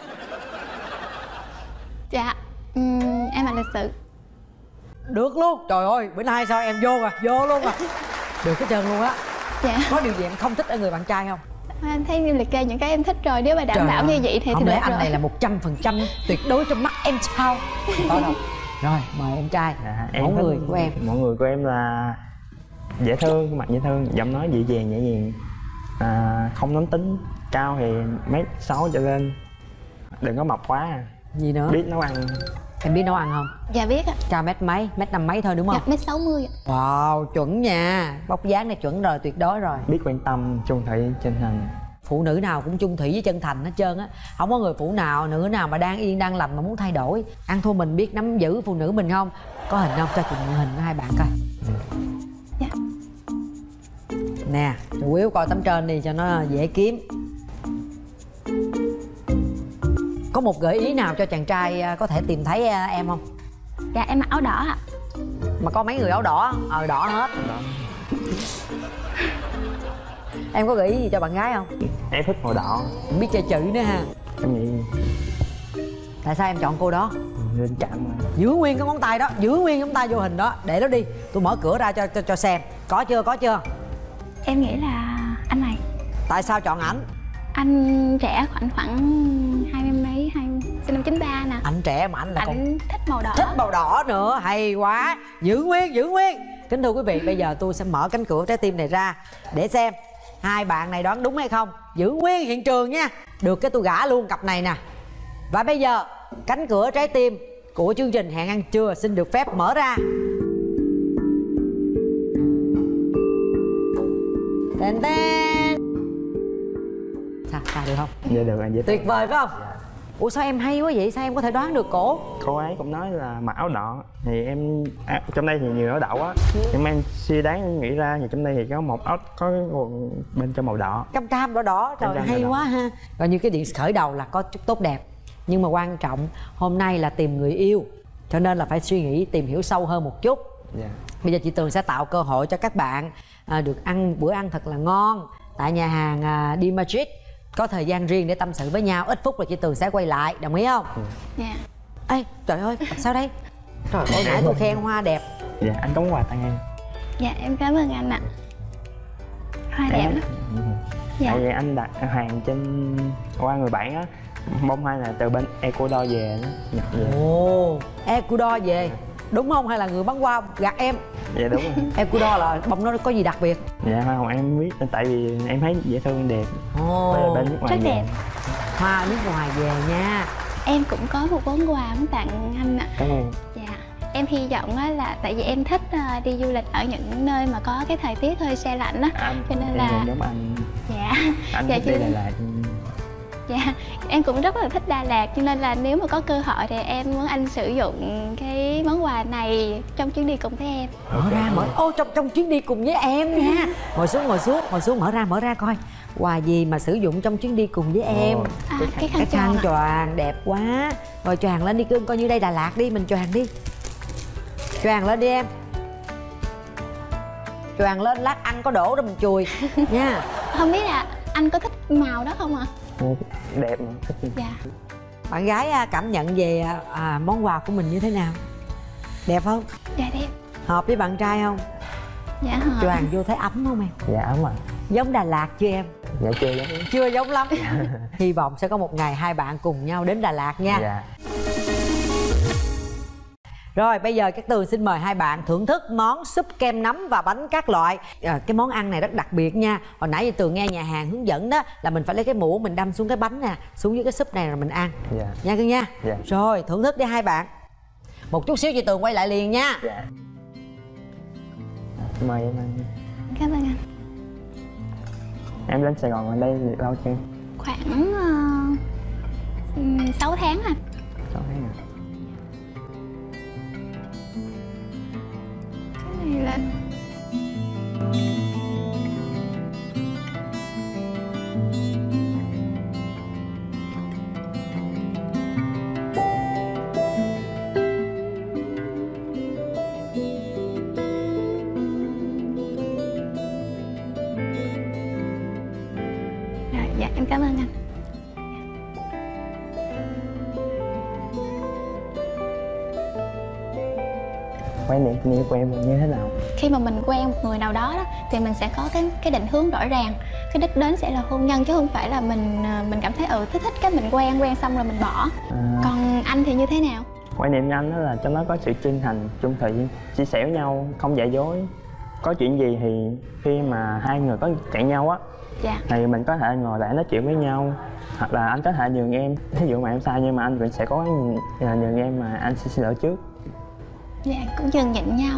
Dạ em là lịch sự. Được luôn. Trời ơi, bữa nay sao em vô luôn à. Được hết trơn luôn á. Dạ. Có điều gì em không thích ở người bạn trai không? Em thấy em liệt kê những cái em thích rồi, nếu mà đảm bảo như vậy thì không được lẽ anh rồi. này là 100% tuyệt đối trong mắt em sao? Không có đâu. Rồi, mời em trai. Mẫu người của em. Mẫu người của em là dễ thương, mặt dễ thương, giọng nói dịu dàng nhẹ nhàng, không nóng tính, cao thì 1m6 trở lên, đừng có mập quá. Gì nữa? Biết nấu ăn. Em biết nấu ăn không? Dạ biết ạ. Cao mét mấy? Mét 5 mấy thôi đúng không? Dạ 1m60 ạ. Wow, chuẩn nha. Vóc dáng này chuẩn rồi, tuyệt đối rồi. Biết quan tâm, trung thủy, chân thành. Phụ nữ nào cũng chung thủy với chân thành hết trơn á. Không có người phụ nữ nào mà đang yên đang lành mà muốn thay đổi. Ăn thua mình biết nắm giữ phụ nữ mình không? Có hình không? Cho chị mượn hình của hai bạn coi. Dạ. Nè, chủ yếu coi tấm trên đi cho nó dễ kiếm. Có một gợi ý nào cho chàng trai có thể tìm thấy em không? Dạ em mặc áo đỏ ạ. Mà có mấy người áo đỏ? Đỏ hết. Em có gợi ý gì cho bạn gái không? Em thích màu đỏ. Cũng biết chơi chữ nữa ha. Em nghĩ tại sao em chọn cô đó? Linh cảm mà. Giữ nguyên cái ngón tay đó, giữ nguyên ngón tay vô hình đó, để nó đi. Tôi mở cửa ra cho xem. Có chưa? Em nghĩ là anh này. Tại sao chọn ảnh? Anh trẻ khoảng 20 mấy, sinh năm 93 nè. Anh trẻ mà anh là Anh thích màu đỏ. Thích màu đỏ nữa, hay quá. Giữ nguyên. Kính thưa quý vị, bây giờ tôi sẽ mở cánh cửa trái tim này ra để xem hai bạn này đoán đúng hay không. Giữ nguyên hiện trường nha. Được cái tôi gả luôn cặp này nè. Và bây giờ cánh cửa trái tim của chương trình Hẹn Ăn Trưa xin được phép mở ra. Tên tên. Sao được không? Dạ được anh. Tuyệt vời phải không? Ủa sao em hay quá vậy? Sao em có thể đoán được cổ? Cô ấy cũng nói là mặc áo đỏ. Thì em trong đây thì nhiều áo đỏ quá. Nhưng mà em suy đoán nghĩ ra thì trong đây thì có một áo, có cái bên trong màu đỏ. Cam đỏ. Trời Cam hay đỏ. quá ha. Rồi như cái điện khởi đầu là có chút tốt đẹp. Nhưng mà quan trọng hôm nay là tìm người yêu. Cho nên là phải suy nghĩ tìm hiểu sâu hơn một chút. Dạ. Bây giờ chị Tường sẽ tạo cơ hội cho các bạn được ăn bữa ăn thật là ngon tại nhà hàng Di Madrid. Có thời gian riêng để tâm sự với nhau. Ít phút là chị Tường sẽ quay lại, đồng ý không? Dạ. Ê trời ơi, sao đây? Trời ơi, nãy tôi khen hoa đẹp. Dạ anh có món quà tặng em. Dạ em cảm ơn anh ạ. Hoa đẹp lắm. Dạ. Tại vì anh đặt hàng trên qua người bạn á, bông hoa là từ bên Ecuador về đó, nhập về. Ồ, Ecuador về. Đúng không hay là người bán hoa gạt em? Dạ đúng rồi. Ecuador là bông nó có gì đặc biệt? Dạ hoa hồng em biết tại vì em thấy dễ thương đẹp. Ồ, với bên nước ngoài rất về. đẹp. Hoa nước ngoài về nha. Em cũng có một món quà muốn tặng anh ạ. Cảm ơn. Dạ. Em hy vọng á là tại vì em thích đi du lịch ở những nơi mà có cái thời tiết hơi se lạnh á, cho nên là Em giống anh. dạ. Anh Dạ, thích đi Đà Lạt. Dạ, em cũng rất là thích Đà Lạt cho nên là nếu mà có cơ hội thì em muốn anh sử dụng cái món quà này trong chuyến đi cùng với em. Mở ra mở. Ô trong chuyến đi cùng với em nha. Ngồi xuống mở ra coi. Quà gì mà sử dụng trong chuyến đi cùng với em? Cái Cái khăn tròn ạ. choàng đẹp quá. Rồi choàng lên đi cưng, coi như đây Đà Lạt đi, mình choàng đi. Choàng lên đi em. Choàng lên lát ăn có đổ rồi mình chùi nha. Không biết là anh có thích màu đó không ạ? Đẹp mà, thích. Dạ. Bạn gái cảm nhận về món quà của mình như thế nào? Đẹp không? Dạ đẹp. Hợp với bạn trai không? Dạ hợp. Choàng vô thấy ấm không em? Dạ ấm à. Giống Đà Lạt chưa em? Dạ chưa giống. Chưa giống lắm. Hy vọng sẽ có một ngày hai bạn cùng nhau đến Đà Lạt nha. Dạ. Rồi bây giờ các Tường xin mời hai bạn thưởng thức món súp kem nấm và bánh các loại. Cái món ăn này rất đặc biệt nha. Hồi nãy giờ Tường nghe nhà hàng hướng dẫn đó là mình phải lấy cái muỗng mình đâm xuống cái bánh nè, xuống dưới cái súp này rồi mình ăn. Dạ. Nha cưng nha. Dạ. Rồi thưởng thức đi hai bạn. Một chút xíu chị Tường quay lại liền nha. Dạ. Mời em ăn. Cảm ơn anh. Em lên Sài Gòn ở đây được lâu chưa? Khoảng 6 tháng à. 6 tháng à. Cái này lên. Rồi, dạ em cảm ơn anh. quan niệm tình yêu của em như thế nào? Khi mà mình quen một người nào đó thì mình sẽ có cái định hướng rõ ràng. Cái đích đến sẽ là hôn nhân chứ không phải là mình cảm thấy thích cái mình quen xong rồi mình bỏ. Còn anh thì như thế nào? Quan niệm anh đó là trong đó có sự chân thành, trung thủy, chia sẻ với nhau, không giả dối. Có chuyện gì thì khi mà hai người có cãi nhau á, thì mình có thể ngồi lại nói chuyện với nhau. Hoặc là anh có thể nhường em, ví dụ mà em sai nhưng mà anh cũng sẽ có nhường em mà anh sẽ xin lỗi trước. Dạ, cũng nhường nhịn nhau.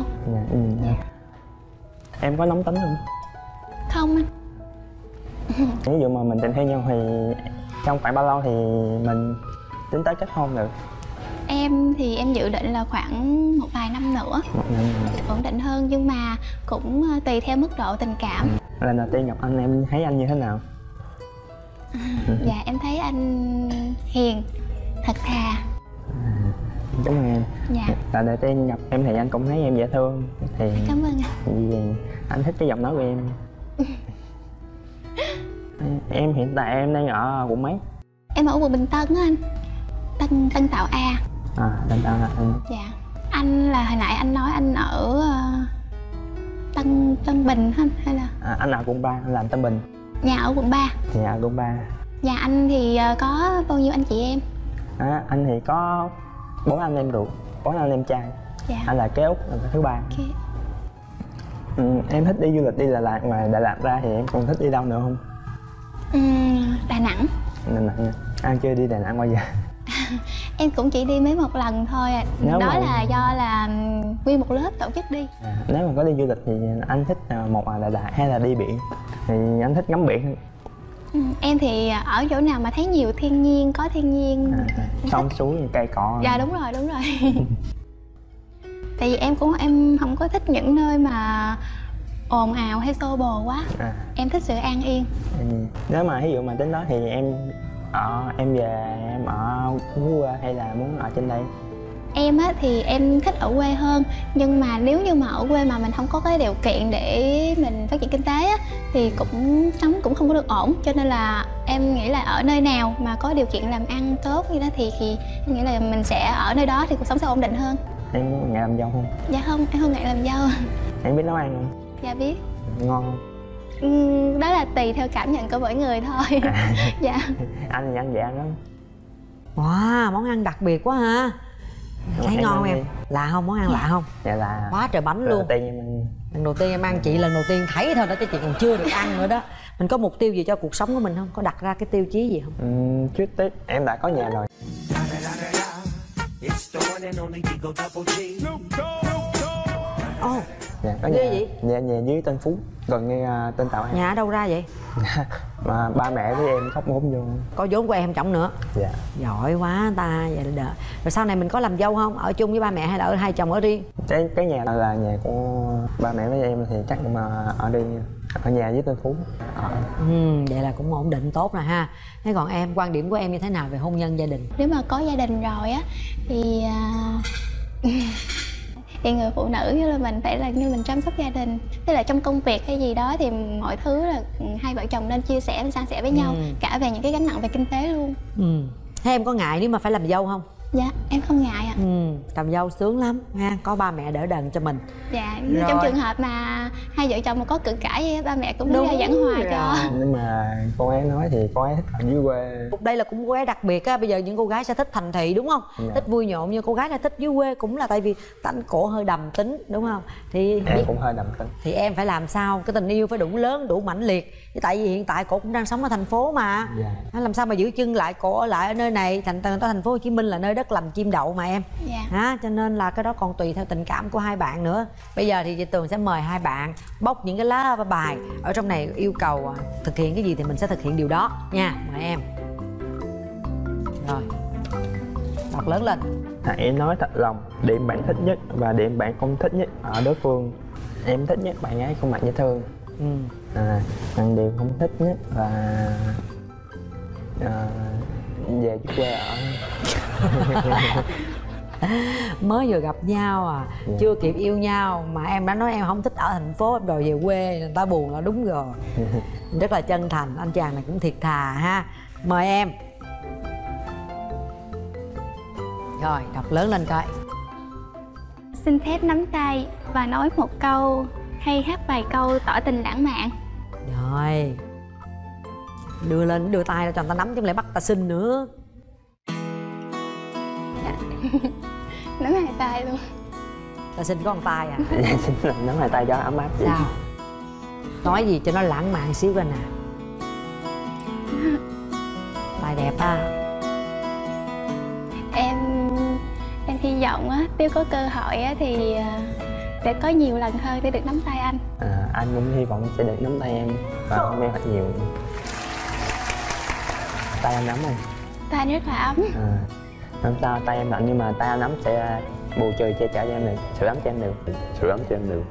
Em có nóng tính không? Không anh. Ví dụ mà mình tình yêu nhau thì trong khoảng bao lâu thì mình tính tới kết hôn được? Em thì em dự định là khoảng một vài năm nữa. Ổn định hơn, nhưng mà cũng tùy theo mức độ tình cảm. Lần đầu tiên gặp anh em thấy anh như thế nào? Dạ em thấy anh hiền, thật thà. Cảm ơn em. Dạ. Lần đầu tiên gặp em thì anh cũng thấy em dễ thương. Thì cảm ơn anh. Vì anh thích cái giọng nói của em. Em hiện tại em đang ở quận mấy? Em ở quận Bình Tân á anh. Tân Tạo A. Tân Tạo A. Dạ. Anh là hồi nãy anh nói anh ở Tân Bình hả? Hay là anh ở quận 3, anh làm Tân Bình. Nhà ở quận 3. Nhà ở quận 3. Nhà anh thì có bao nhiêu anh chị em? Anh thì có 4 anh em ruột, 4 anh em trai. Dạ. Anh là kế út, là thứ ba. Okay. Em thích đi du lịch, đi Đà Lạt. Ngoài Đà Lạt ra thì em còn thích đi đâu nữa không? Đà Nẵng. Đà Nẵng. Anh chưa đi Đà Nẵng bao giờ. Em cũng chỉ đi mấy một lần thôi. Đó là do là nguyên một lớp tổ chức đi. Nếu mà có đi du lịch thì anh thích một là Đà Lạt hay là đi biển? Thì anh thích ngắm biển. Em thì ở chỗ nào mà thấy nhiều thiên nhiên, có thiên nhiên, sông suối, cây cỏ. Dạ đúng rồi. Tại vì em không có thích những nơi mà ồn ào hay xô bồ quá. Em thích sự an yên. Nếu mà ví dụ mà tính đó thì em về em ở quê hay là muốn ở trên đây? Em á thì em thích ở quê hơn, nhưng mà nếu như mà ở quê mà mình không có cái điều kiện để mình phát triển kinh tế á thì sống cũng không có được ổn, cho nên là em nghĩ là ở nơi nào mà có điều kiện làm ăn tốt như đó thì em nghĩ là mình sẽ ở nơi đó thì cuộc sống sẽ ổn định hơn. Em có ngại làm dâu không? Dạ không, em không ngại làm dâu. Em biết nấu ăn không? Dạ biết. Ngon không? Đó là tùy theo cảm nhận của mỗi người thôi. Dạ. Anh thì anh dễ ăn lắm. Wow, món ăn đặc biệt quá ha. Thấy ngon không em? Lạ không? Món ăn lạ không? Dạ là quá trời bánh luôn. Lần đầu tiên em ăn, chị lần đầu tiên thấy thôi đó chứ chị còn chưa được ăn nữa đó. Mình có mục tiêu gì cho cuộc sống của mình không? Có đặt ra cái tiêu chí gì không? Trước Tết em đã có nhà rồi. Dạ, có ghê vậy? Nhà dưới Tân Phú, gần ngay Tân Tạo A. Nhà ở đâu ra vậy? Mà ba mẹ với em góp vốn vô. Có vốn của em chồng nữa? Dạ. Giỏi quá ta, vậy là đợi. Rồi sau này mình có làm dâu không? Ở chung với ba mẹ hay là ở hai chồng ở riêng? Cái nhà là nhà của ba mẹ với em thì chắc mà ở đi, ở nhà với Tân Phú. Vậy là cũng ổn định tốt rồi ha. Thế còn em, quan điểm của em như thế nào về hôn nhân gia đình? Nếu mà có gia đình rồi á thì thì người phụ nữ như là mình phải là như mình chăm sóc gia đình, tức là trong công việc hay gì đó thì mọi thứ là hai vợ chồng nên chia sẻ, san sẻ với nhau, cả về những cái gánh nặng về kinh tế luôn. Thế em có ngại nếu mà phải làm dâu không? Dạ em không ngại ạ. Làm dâu sướng lắm ha, có ba mẹ đỡ đần cho mình. Dạ, trong trường hợp mà hai vợ chồng mà có cự cãi ba mẹ cũng đứng ra giảng hòa cho. Nhưng mà cô ấy nói thì cô ấy thích ở dưới quê. Đây là cũng cô gái đặc biệt á. Bây giờ những cô gái sẽ thích thành thị đúng không? Thích vui nhộn, nhưng cô gái là thích dưới quê cũng là tại vì tánh cổ hơi đầm tính đúng không? Thì em cũng hơi đầm tính. Thì em phải làm sao cái tình yêu phải đủ lớn, đủ mãnh liệt. Chứ tại vì hiện tại cổ cũng đang sống ở thành phố mà. Làm sao mà giữ chân lại, cổ ở lại ở nơi này. Thành phố Hồ Chí Minh là nơi đất lành chim đậu mà em. Cho nên là cái đó còn tùy theo tình cảm của hai bạn nữa. Bây giờ thì chị Tường sẽ mời hai bạn bóc những cái lá bài ở trong này, yêu cầu thực hiện cái gì thì mình sẽ thực hiện điều đó nha. Mời em. Rồi, đọc lớn lên. Hãy nói thật lòng điểm bạn thích nhất và điểm bạn không thích nhất ở đối phương. Em thích nhất bạn ấy khuôn mặt dễ thương. Điều không thích nhất là về dưới quê ở. Mới vừa gặp nhau chưa kịp yêu nhau mà em đã nói em không thích ở thành phố, em đòi về quê, người ta buồn là đúng rồi. Rất là chân thành, anh chàng này cũng thiệt thà ha. Mời em. Rồi, đọc lớn lên coi. xin phép nắm tay và nói một câu hay hát vài câu tỏ tình lãng mạn. Rồi, đưa lên, đưa tay ra cho người ta nắm chứ không lẽ bắt ta xin nữa. Nắm hai tay luôn. Ta xin có một tay à? Xin nắm hai tay cho ấm áp. Sao? Nói gì cho nó lãng mạn xíu coi nè. Tay đẹp ha. Em hy vọng á, nếu có cơ hội á thì sẽ có nhiều lần hơn để được nắm tay anh. Anh cũng hy vọng sẽ được nắm tay em và ôm em thật nhiều. Tay em nắm không? Tay anh rất là ấm. Không sao, tay em lạnh nhưng mà tay anh nắm sẽ bù trừ che chở cho em được, sưởi ấm cho em được. Sưởi ấm cho em được.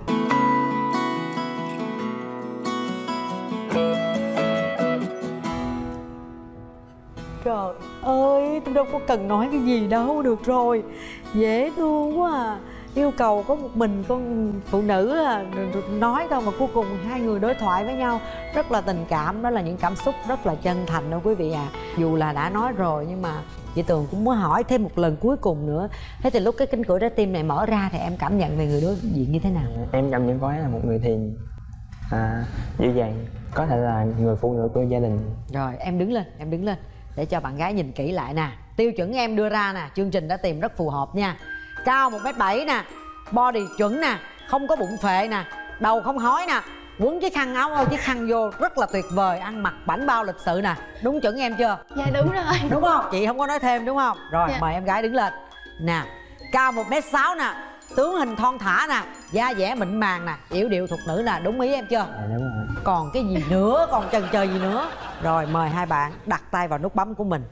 Trời ơi, tôi đâu có cần nói cái gì đâu, được rồi. Dễ thương quá à. Yêu cầu có một mình con phụ nữ nói thôi mà cuối cùng hai người đối thoại với nhau rất là tình cảm. Đó là những cảm xúc rất là chân thành đâu quý vị à. Dù là đã nói rồi nhưng mà chị Tường cũng muốn hỏi thêm một lần cuối cùng nữa. Thế thì lúc cái cánh cửa trái tim này mở ra thì em cảm nhận về người đối diện như thế nào? Em cảm nhận cô ấy là một người hiền, dịu dàng, có thể là người phụ nữ của gia đình. Rồi em đứng lên, em đứng lên để cho bạn gái nhìn kỹ lại nè. Tiêu chuẩn em đưa ra nè, chương trình đã tìm rất phù hợp nha. Cao 1m7 nè, body chuẩn nè, không có bụng phệ nè, đầu không hói nè, quấn cái khăn áo chiếc khăn vô rất là tuyệt vời, ăn mặc bảnh bao lịch sự nè. Đúng chuẩn em chưa? Dạ đúng rồi. Đúng không? Chị không có nói thêm đúng không? Rồi dạ. Mời em gái đứng lên. Nè, cao 1m6 nè, tướng hình thon thả nè, da dẻ mịn màng nè, yểu điệu thục nữ nè, đúng ý em chưa? Đúng rồi. Còn cái gì nữa, còn chần chờ gì nữa? Rồi mời hai bạn đặt tay vào nút bấm của mình.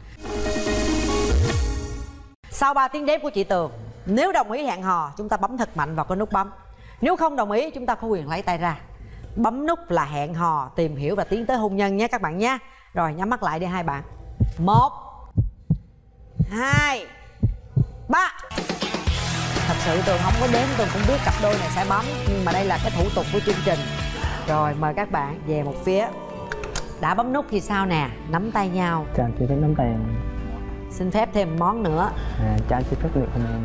Sau 3 tiếng đếm của chị Tường, nếu đồng ý hẹn hò chúng ta bấm thật mạnh vào cái nút bấm. Nếu không đồng ý chúng ta có quyền lấy tay ra. Bấm nút là hẹn hò, tìm hiểu và tiến tới hôn nhân nhé các bạn nhé. Rồi nhắm mắt lại đi hai bạn. 1 2 3. Thật sự Tường không có đếm, Tường cũng biết cặp đôi này sẽ bấm, nhưng mà đây là cái thủ tục của chương trình. Rồi mời các bạn về một phía. Đã bấm nút thì sao nè, nắm tay nhau. Chào chị phép nắm tay em. Xin phép thêm món nữa. Chào chị phép được không em?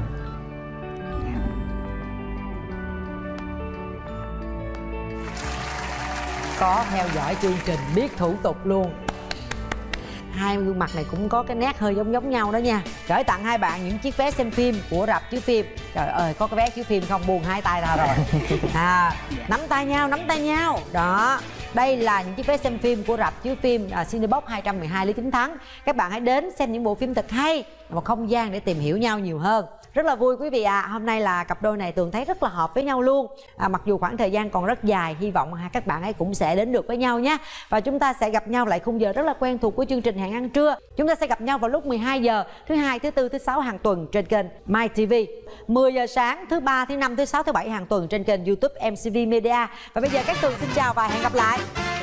Có theo dõi chương trình, biết thủ tục luôn. Hai gương mặt này cũng có cái nét hơi giống nhau đó nha. Gửi tặng hai bạn những chiếc vé xem phim của rạp chiếu phim. Trời ơi, có cái vé chiếu phim không, buông hai tay ra rồi. Nắm tay nhau, nắm tay nhau. Đó, đây là những chiếc vé xem phim của rạp chiếu phim Cinebox 212 Lý Chính Thắng. Các bạn hãy đến xem những bộ phim thật hay, một không gian để tìm hiểu nhau nhiều hơn. Rất là vui quý vị ạ. Hôm nay là cặp đôi này Tường thấy rất là hợp với nhau luôn. Mặc dù khoảng thời gian còn rất dài, hy vọng các bạn ấy cũng sẽ đến được với nhau nhé. Và chúng ta sẽ gặp nhau lại khung giờ rất là quen thuộc của chương trình Hẹn Ăn Trưa. Chúng ta sẽ gặp nhau vào lúc 12 giờ thứ hai, thứ tư, thứ sáu hàng tuần trên kênh MyTV. 10 giờ sáng thứ ba, thứ năm, thứ sáu, thứ bảy hàng tuần trên kênh YouTube MCV Media. Và bây giờ các Tường xin chào và hẹn gặp lại.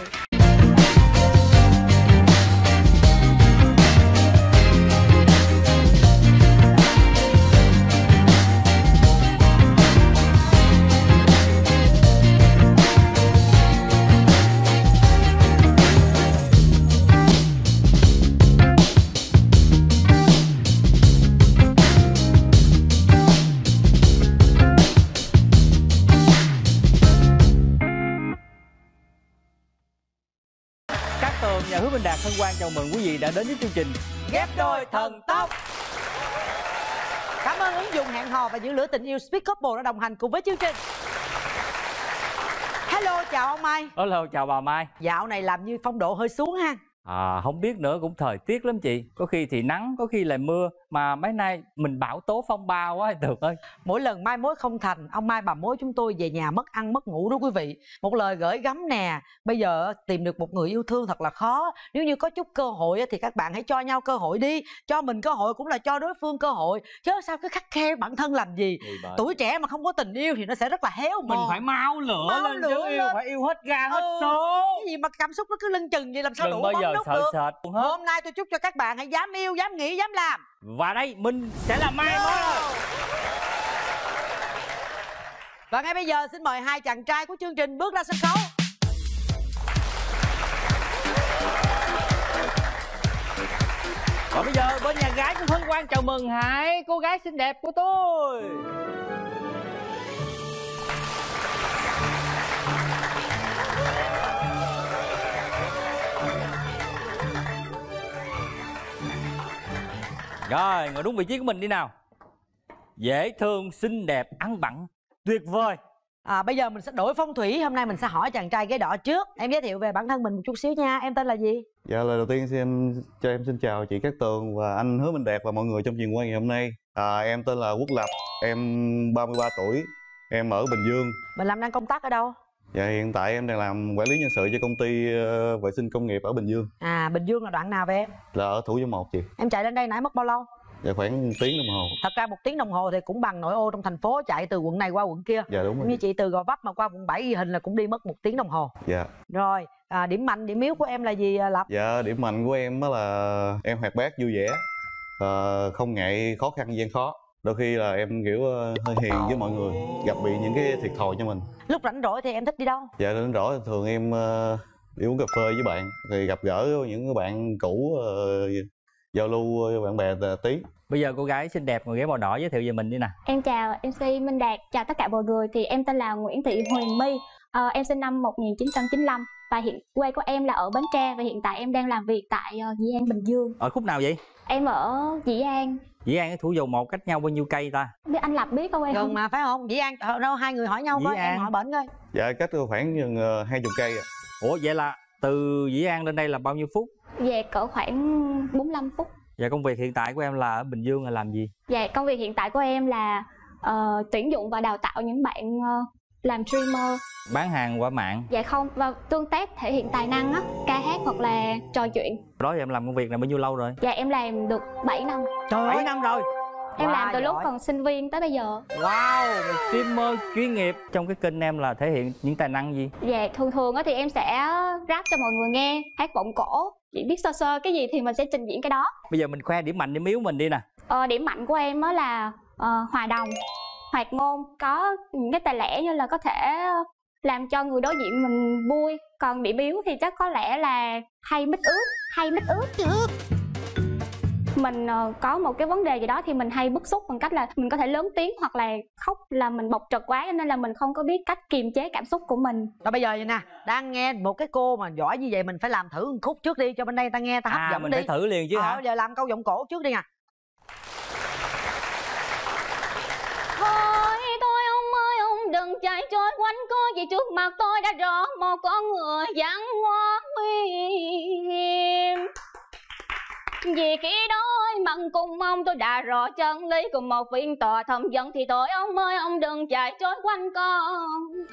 Nhà Hứa Minh Đạt hân hoan chào mừng quý vị đã đến với chương trình Ghép đôi thần tốc. Cảm ơn ứng dụng hẹn hò và giữ lửa tình yêu Speed Couple đã đồng hành cùng với chương trình. Hello, chào ông Mai. Hello, chào bà Mai. Dạo này làm như phong độ hơi xuống ha. Không biết nữa, cũng thời tiết lắm chị. Có khi thì nắng, có khi là mưa. Mà mấy nay mình bão tố phong ba quá Tường ơi. Mỗi lần mai mối không thành, ông Mai bà mối chúng tôi về nhà mất ăn mất ngủ đó quý vị. Một lời gửi gắm nè, bây giờ tìm được một người yêu thương thật là khó. Nếu như có chút cơ hội thì các bạn hãy cho nhau cơ hội đi. Cho mình cơ hội cũng là cho đối phương cơ hội. Chứ sao cứ khắt khe bản thân làm gì. Tuổi trẻ mà không có tình yêu thì nó sẽ rất là héo mòn. Mình phải mau lửa lên chứ, yêu phải yêu hết ga hết số. Cái gì mà cảm xúc nó cứ lưng chừng vậy làm sao đừng đủ bao bấm giờ nút sợ được. sệt hết. Hôm nay tôi chúc cho các bạn hãy dám yêu, dám nghĩ, dám làm. Và đây mình sẽ là mai mối. Và ngay bây giờ xin mời hai chàng trai của chương trình bước ra sân khấu. Và bây giờ bên nhà gái cũng hân hoan chào mừng hai cô gái xinh đẹp của tôi. Rồi, ngồi đúng vị trí của mình đi nào. Dễ thương, xinh đẹp, ăn bặn, tuyệt vời. Bây giờ mình sẽ đổi phong thủy. Hôm nay mình sẽ hỏi chàng trai ghế đỏ trước. Em giới thiệu về bản thân mình một chút xíu nha. Em tên là gì? Dạ, lời đầu tiên cho em xin chào chị Cát Tường và anh Hứa Minh Đạt và mọi người trong trường quay ngày hôm nay. Em tên là Quốc Lập, em 33 tuổi, em ở Bình Dương. Mình đang công tác ở đâu? Dạ, hiện tại em đang làm quản lý nhân sự cho công ty vệ sinh công nghiệp ở Bình Dương. Bình Dương là đoạn nào về em? Là ở Thủ Dầu Một chị. Em chạy lên đây nãy mất bao lâu? Dạ, khoảng 1 tiếng đồng hồ. Thật ra 1 tiếng đồng hồ thì cũng bằng nội ô trong thành phố, chạy từ quận này qua quận kia. Dạ đúng rồi. Như chị từ Gò Vấp mà qua quận 7 ghi hình là cũng đi mất 1 tiếng đồng hồ. Dạ. Rồi, điểm mạnh, điểm yếu của em là gì Lập? Dạ, điểm mạnh của em đó là em hoạt bát vui vẻ, không ngại khó khăn gian khó. Đôi khi là em kiểu hơi hiền với mọi người, gặp bị những cái thiệt thòi cho mình. Lúc rảnh rỗi thì em thích đi đâu? Dạ, rảnh rỗi thường em đi uống cà phê với bạn, thì gặp gỡ những bạn cũ, giao lưu với bạn bè tí. Bây giờ cô gái xinh đẹp ngồi ghế màu đỏ giới thiệu về mình đi nè. Em chào MC Minh Đạt, chào tất cả mọi người. Thì em tên là Nguyễn Thị Huyền My, em sinh năm 1995 và hiện quê của em là ở Bến Tre và hiện tại em đang làm việc tại Dĩ An, Bình Dương. Ở khúc nào vậy? Em ở Dĩ An. Dĩ An với Thủ Dầu Một cách nhau bao nhiêu cây ta? Biết anh Lập biết không em? Gần mà phải không? Dĩ An đâu, hai người hỏi nhau coi, em hỏi bển coi. Dạ, cách khoảng 20 cây ạ. Ủa vậy là từ Dĩ An lên đây là bao nhiêu phút? Dạ cỡ khoảng 45 phút. Dạ, công việc hiện tại của em là ở Bình Dương là làm gì? Dạ, công việc hiện tại của em là tuyển dụng và đào tạo những bạn làm streamer. Bán hàng qua mạng? Dạ không, và tương tác thể hiện tài năng á, ca hát hoặc là trò chuyện. Đó thì em làm công việc này bao nhiêu lâu rồi? Dạ em làm được 7 năm. Trời ơi, 7 năm rồi. Em làm từ lúc còn sinh viên tới bây giờ. Wow, một streamer chuyên nghiệp. Trong cái kênh em là thể hiện những tài năng gì? Dạ thường thì em sẽ rap cho mọi người nghe, hát vọng cổ. Chỉ biết sơ sơ cái gì thì mình sẽ trình diễn cái đó. Bây giờ mình khoe điểm mạnh điểm yếu mình đi nè. Điểm mạnh của em á là hòa đồng, hoạt ngôn, có những cái tài lẻ như là có thể làm cho người đối diện mình vui. Còn điểm yếu thì chắc có lẽ là hay mít ướt. Mình có một cái vấn đề gì đó thì mình hay bức xúc bằng cách là mình có thể lớn tiếng hoặc là khóc, là mình bộc trực quá nên là mình không có biết cách kiềm chế cảm xúc của mình. Đó, bây giờ vậy nè, đang nghe một cái cô mà giỏi như vậy mình phải làm thử một khúc trước đi cho bên đây ta nghe ta hấp dẫn mình đi. Phải thử liền chứ hả? Bây giờ làm câu giọng cổ trước đi nè. Thôi tôi ông ơi ông đừng chạy trôi quanh co, vì trước mặt tôi đã rõ một con người vắng hoa nguy hiểm. Vì khi đó mặn cùng ông tôi đã rõ chân lý của một viên tòa thầm dẫn, thì tôi ông ơi ông đừng chạy trôi quanh con.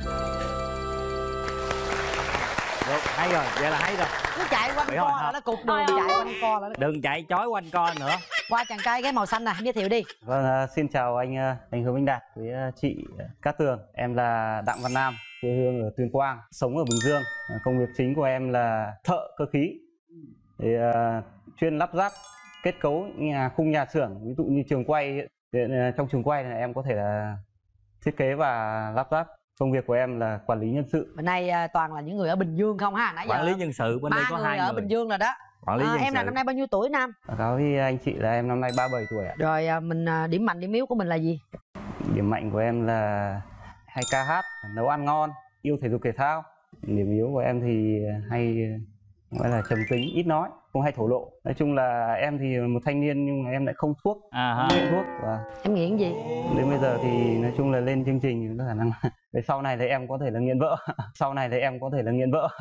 Được, hay rồi, vậy là hay rồi. Cứ chạy quanh co là nó cục đường, chạy quanh co là nó... Đừng chạy chói quanh co nữa. Qua chàng trai cái màu xanh nè, giới thiệu đi. Vâng, xin chào anh Hứa Minh Đạt với chị Cát Tường. Em là Đặng Văn Nam, quê hương ở Tuyên Quang, sống ở Bình Dương. Công việc chính của em là thợ cơ khí. Thì chuyên lắp ráp kết cấu khung nhà xưởng, ví dụ như trường quay. Trong trường quay này em có thể là thiết kế và lắp ráp. Công việc của em là quản lý nhân sự. Bên đây toàn là những người ở Bình Dương không ha? Nãy quản giờ lý nhân sự bên đây có 2 người ở Bình Dương rồi đó. Quản lý nhân em sự. là năm nay bao nhiêu tuổi Nam? Báo cáo với anh chị là em năm nay 37 tuổi ạ. Rồi mình điểm mạnh điểm yếu của mình là gì? Điểm mạnh của em là hay ca hát, nấu ăn ngon, yêu thể dục thể thao. Điểm yếu của em thì hay gọi là trầm tính, ít nói, không hay thổ lộ. Nói chung là em thì một thanh niên nhưng mà em lại không thuốc, không nghiện thuốc. Và em nghiện gì? Đến bây giờ thì nói chung là lên chương trình có khả năng về sau này thì em có thể là nghiện vợ. Sau này thì em có thể là nghiện vợ.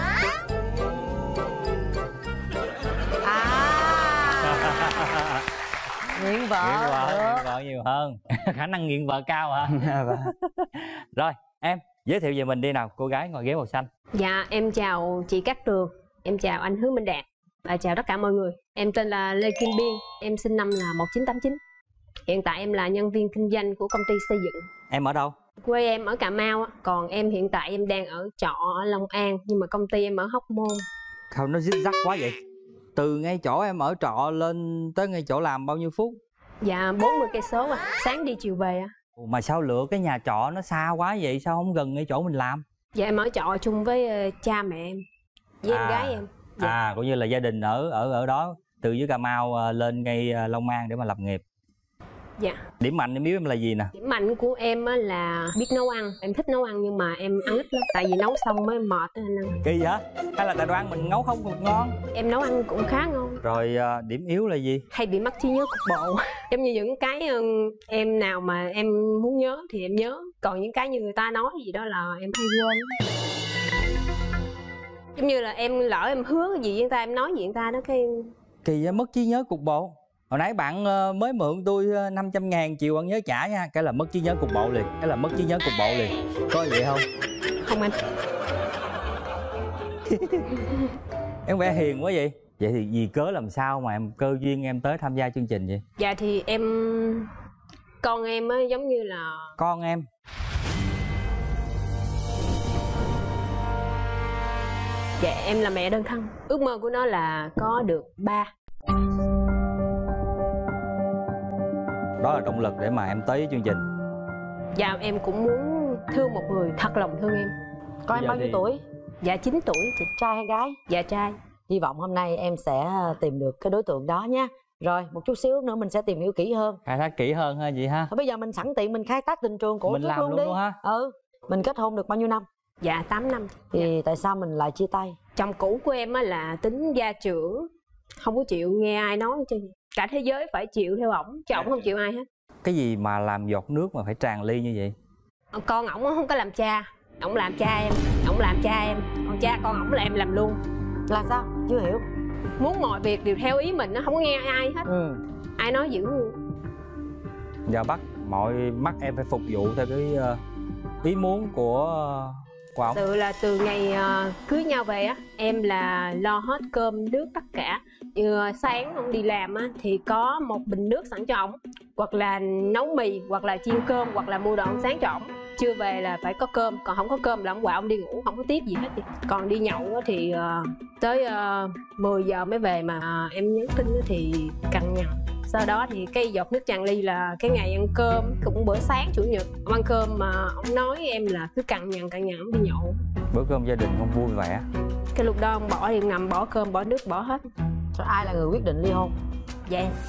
Nghiện vợ nhiều hơn. Khả năng nghiện vợ cao hả? Rồi em giới thiệu về mình đi nào, cô gái ngồi ghế màu xanh. Dạ em chào chị Cát Tường, em chào anh Hứa Minh Đạt và chào tất cả mọi người. Em tên là Lê Kim Biên, em sinh năm là 1989. Hiện tại em là nhân viên kinh doanh của công ty xây dựng. Em ở đâu? Quê em ở Cà Mau, còn em hiện tại em đang ở trọ ở Long An, nhưng mà công ty em ở Hóc Môn. Không, nó zig zag quá vậy. Từ ngay chỗ em ở trọ lên tới ngay chỗ làm bao nhiêu phút? Dạ 40 cây số à, sáng đi chiều về à. Mà sao lựa cái nhà trọ nó xa quá vậy, sao không gần ngay chỗ mình làm? Dạ em ở trọ chung với cha mẹ em với em gái em. Dạ. Cũng như là gia đình ở đó, từ dưới Cà Mau lên ngay Long An để mà lập nghiệp. Dạ. Điểm mạnh điểm yếu em là gì nè? Điểm mạnh của em là biết nấu ăn. Em thích nấu ăn nhưng mà em ăn ít lắm, tại vì nấu xong mới mệt nên ăn. Kỳ hả? Hay là tại đồ ăn mình nấu không còn ngon? Em nấu ăn cũng khá ngon. Rồi điểm yếu là gì? Hay bị mất trí nhớ cục bộ. Giống như những cái em nào mà em muốn nhớ thì em nhớ, còn những cái như người ta nói gì đó là em hay quên. Giống như là em lỡ em hứa cái gì với người ta, em nói gì với người ta đó cái Kỳ vậy, mất trí nhớ cục bộ. Hồi nãy bạn mới mượn tôi 500.000 chiều bạn nhớ trả nha. Cái là mất trí nhớ cục bộ liền. Cái là mất trí nhớ cục bộ liền. Có vậy không? Không anh. Em vẻ hiền quá vậy. Vậy thì vì cớ làm sao mà em cơ duyên em tới tham gia chương trình vậy? Dạ thì em, con em á giống như là Con em? Dạ em là mẹ đơn thân. Ước mơ của nó là có được ba. Đó là động lực để mà em tới với chương trình. Dạ em cũng muốn thương một người thật lòng thương em. Con em bao nhiêu tuổi? Dạ 9 tuổi chị. Trai hay gái? Dạ trai. Hy vọng hôm nay em sẽ tìm được cái đối tượng đó nha. Rồi một chút xíu nữa mình sẽ tìm hiểu kỹ hơn. Khai thác kỹ hơn ha chị ha. Thôi bây giờ mình sẵn tiện mình khai thác tình trường của mình trước làm luôn đi. luôn ha. Mình kết hôn được bao nhiêu năm? Dạ 8 năm. Thì tại sao mình lại chia tay? Chồng cũ của em á là tính gia trưởng, không có chịu nghe ai nói chứ. Cả thế giới phải chịu theo ổng, chứ ổng không chịu ai hết. Cái gì mà làm giọt nước mà phải tràn ly như vậy? Con ổng không có làm cha, ổng làm cha em, ổng làm cha em. Còn cha con ổng là em làm luôn. Là sao? Chưa hiểu. Muốn mọi việc đều theo ý mình, nó không có nghe ai hết. Ai nói giữ. Giờ bắt mọi mắt em phải phục vụ theo cái ý muốn của ông. Sự là từ ngày cưới nhau về á, em là lo hết cơm nước tất cả. Như sáng ông đi làm á thì có một bình nước sẵn cho ổng, hoặc là nấu mì, hoặc là chiên cơm, hoặc là mua đồ ăn sáng cho ổng. Trưa về là phải có cơm, còn không có cơm là ông quạo ông đi ngủ, không có tiếp gì hết. Còn đi nhậu á thì tới 10 giờ mới về, mà em nhắn tin á thì cằn nhằn. Sau đó thì cái giọt nước tràn ly là cái ngày ăn cơm, cũng bữa sáng chủ nhật ông ăn cơm mà ông nói em là cứ cằn nhằn ông đi nhậu. Bữa cơm gia đình không vui vẻ. Cái lúc đó ông bỏ thì em ngầm bỏ cơm, bỏ nước, bỏ hết. Rồi ai là người quyết định ly hôn? Dạ em.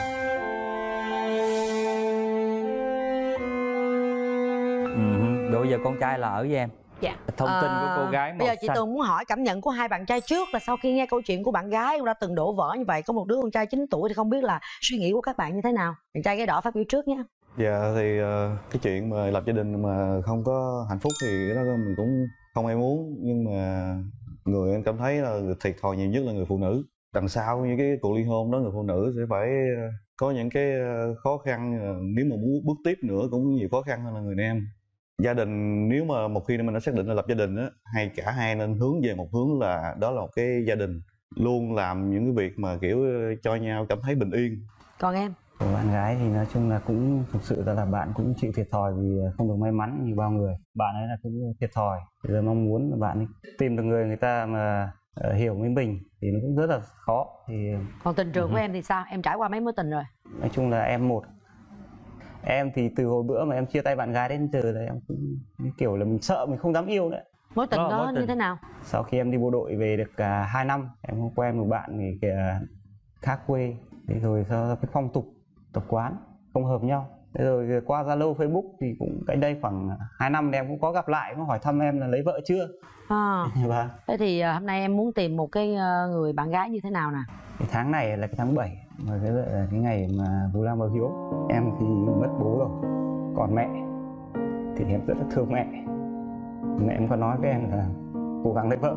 Bây giờ con trai là ở với em. Dạ. Thông tin của cô gái màu bây giờ chị xanh. Tường muốn hỏi cảm nhận của hai bạn trai trước, là sau khi nghe câu chuyện của bạn gái cũng đã từng đổ vỡ như vậy, có một đứa con trai 9 tuổi, thì không biết là suy nghĩ của các bạn như thế nào? Bạn trai gái đỏ phát biểu trước nhé. Dạ thì cái chuyện mà lập gia đình mà không có hạnh phúc thì cái đó mình cũng không ai muốn, nhưng mà người em cảm thấy là thiệt thòi nhiều nhất là người phụ nữ. Đằng sau những cái cuộc ly hôn đó, người phụ nữ sẽ phải có những cái khó khăn, nếu mà muốn bước tiếp nữa cũng nhiều khó khăn hơn là người nam. Gia đình nếu mà một khi mình đã xác định là lập gia đình á, hay cả hai nên hướng về một hướng là đó là một cái gia đình, luôn làm những cái việc mà kiểu cho nhau cảm thấy bình yên. Còn em? Của bạn gái thì nói chung là cũng thực sự là bạn cũng chịu thiệt thòi vì không được may mắn như bao người. Bạn ấy là cũng thiệt thòi. Bây giờ mong muốn là bạn ấy tìm được người ta mà hiểu với mình thì nó cũng rất là khó. Thì còn tình trường của em thì sao? Em trải qua mấy mối tình rồi? Nói chung là em thì từ hồi bữa mà em chia tay bạn gái đến giờ là em cũng kiểu là mình sợ, mình không dám yêu nữa. Mối tình đó như thế nào? Sau khi em đi bộ đội về được 2 năm, em có quen một bạn thì khác quê. Thế rồi sau cái phong tục tập quán không hợp nhau. Thế rồi qua Zalo, Facebook thì cũng cách đây khoảng 2 năm thì em cũng có gặp lại, cũng hỏi thăm em là lấy vợ chưa. Vâng. Thế thì hôm nay em muốn tìm một cái người bạn gái như thế nào nè? Cái tháng này là cái tháng 7, rồi cái là cái ngày mà Vu Lan báo hiếu. Em thì mất bố rồi, còn mẹ thì em rất là thương mẹ. Mẹ em có nói với em là cố gắng lấy vợ,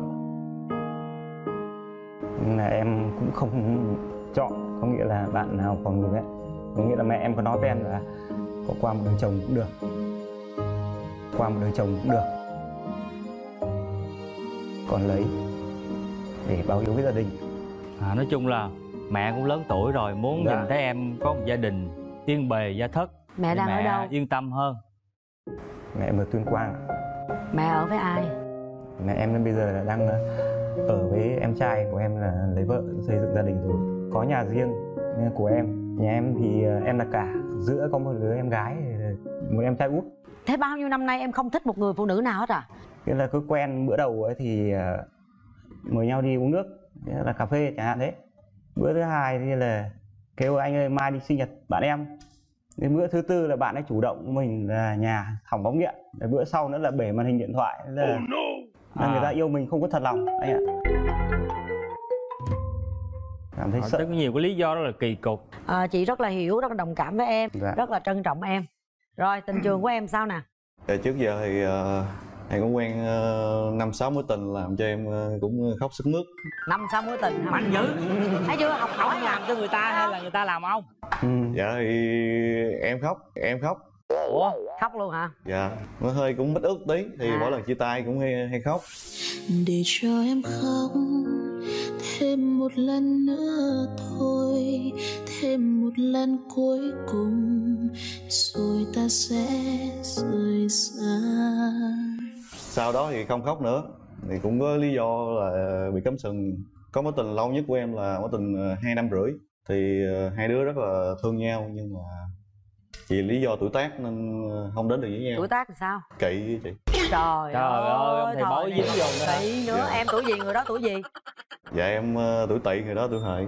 nhưng là em cũng không chọn, có nghĩa là bạn nào còn người mẹ. Có nghĩa là mẹ em có nói với em là có qua một đời chồng cũng được, qua một đời chồng cũng được, còn lấy để báo hiếu với gia đình. Nói chung là mẹ cũng lớn tuổi rồi, muốn nhìn thấy em có một gia đình yên bề gia thất. Mẹ đang ở đâu? Yên tâm hơn. Mẹ em ở Tuyên Quang. Mẹ ở với ai? Mẹ em bây giờ là đang ở với em trai của em, là lấy vợ xây dựng gia đình rồi, có nhà riêng của em. Nhà em thì em là cả, giữa có một đứa em gái, một em trai út. Thế bao nhiêu năm nay em không thích một người phụ nữ nào hết à? Nghĩa là cứ quen bữa đầu ấy thì mời nhau đi uống nước, là cà phê chẳng hạn đấy. Bữa thứ hai thì là kêu anh ơi mai đi sinh nhật bạn em. Đến bữa thứ tư là bạn ấy chủ động mình là nhà hỏng bóng điện. Đến bữa sau nữa là bể màn hình điện thoại, là người ta yêu mình không có thật lòng anh ạ. cảm thấy sợ. Có nhiều cái lý do rất là kỳ cục. Chị rất là hiểu, rất là đồng cảm với em, Dạ. rất là trân trọng em. Rồi tình trường của em sao nè? Trước giờ thì em cũng quen 5-6 mối tình làm cho em cũng khóc sức mướt. 5-6 mối tình hả? Mạnh dữ. Thấy chưa, học hỏi Làm cho người ta hay là người ta làm ông? Dạ thì em khóc. Ủa? Khóc luôn hả? Dạ, nó hơi cũng mít ướt tí thì mỗi lần chia tay cũng hay khóc. Để cho em khóc thêm một lần nữa thôi, thêm một lần cuối cùng rồi ta sẽ rời xa. Sau đó thì không khóc nữa, thì cũng có lý do là bị cắm sừng. Có mối tình lâu nhất của em là mối tình 2 năm rưỡi, thì hai đứa rất là thương nhau nhưng mà vì lý do tuổi tác nên không đến được với nhau. Tuổi tác thì sao? Kỵ chị. Trời ơi, ông thầy bói dính vô nữa. Kỵ nữa. Dạ. Em tuổi gì, người đó tuổi gì? Dạ em tuổi Tỵ, người đó tuổi Hợi.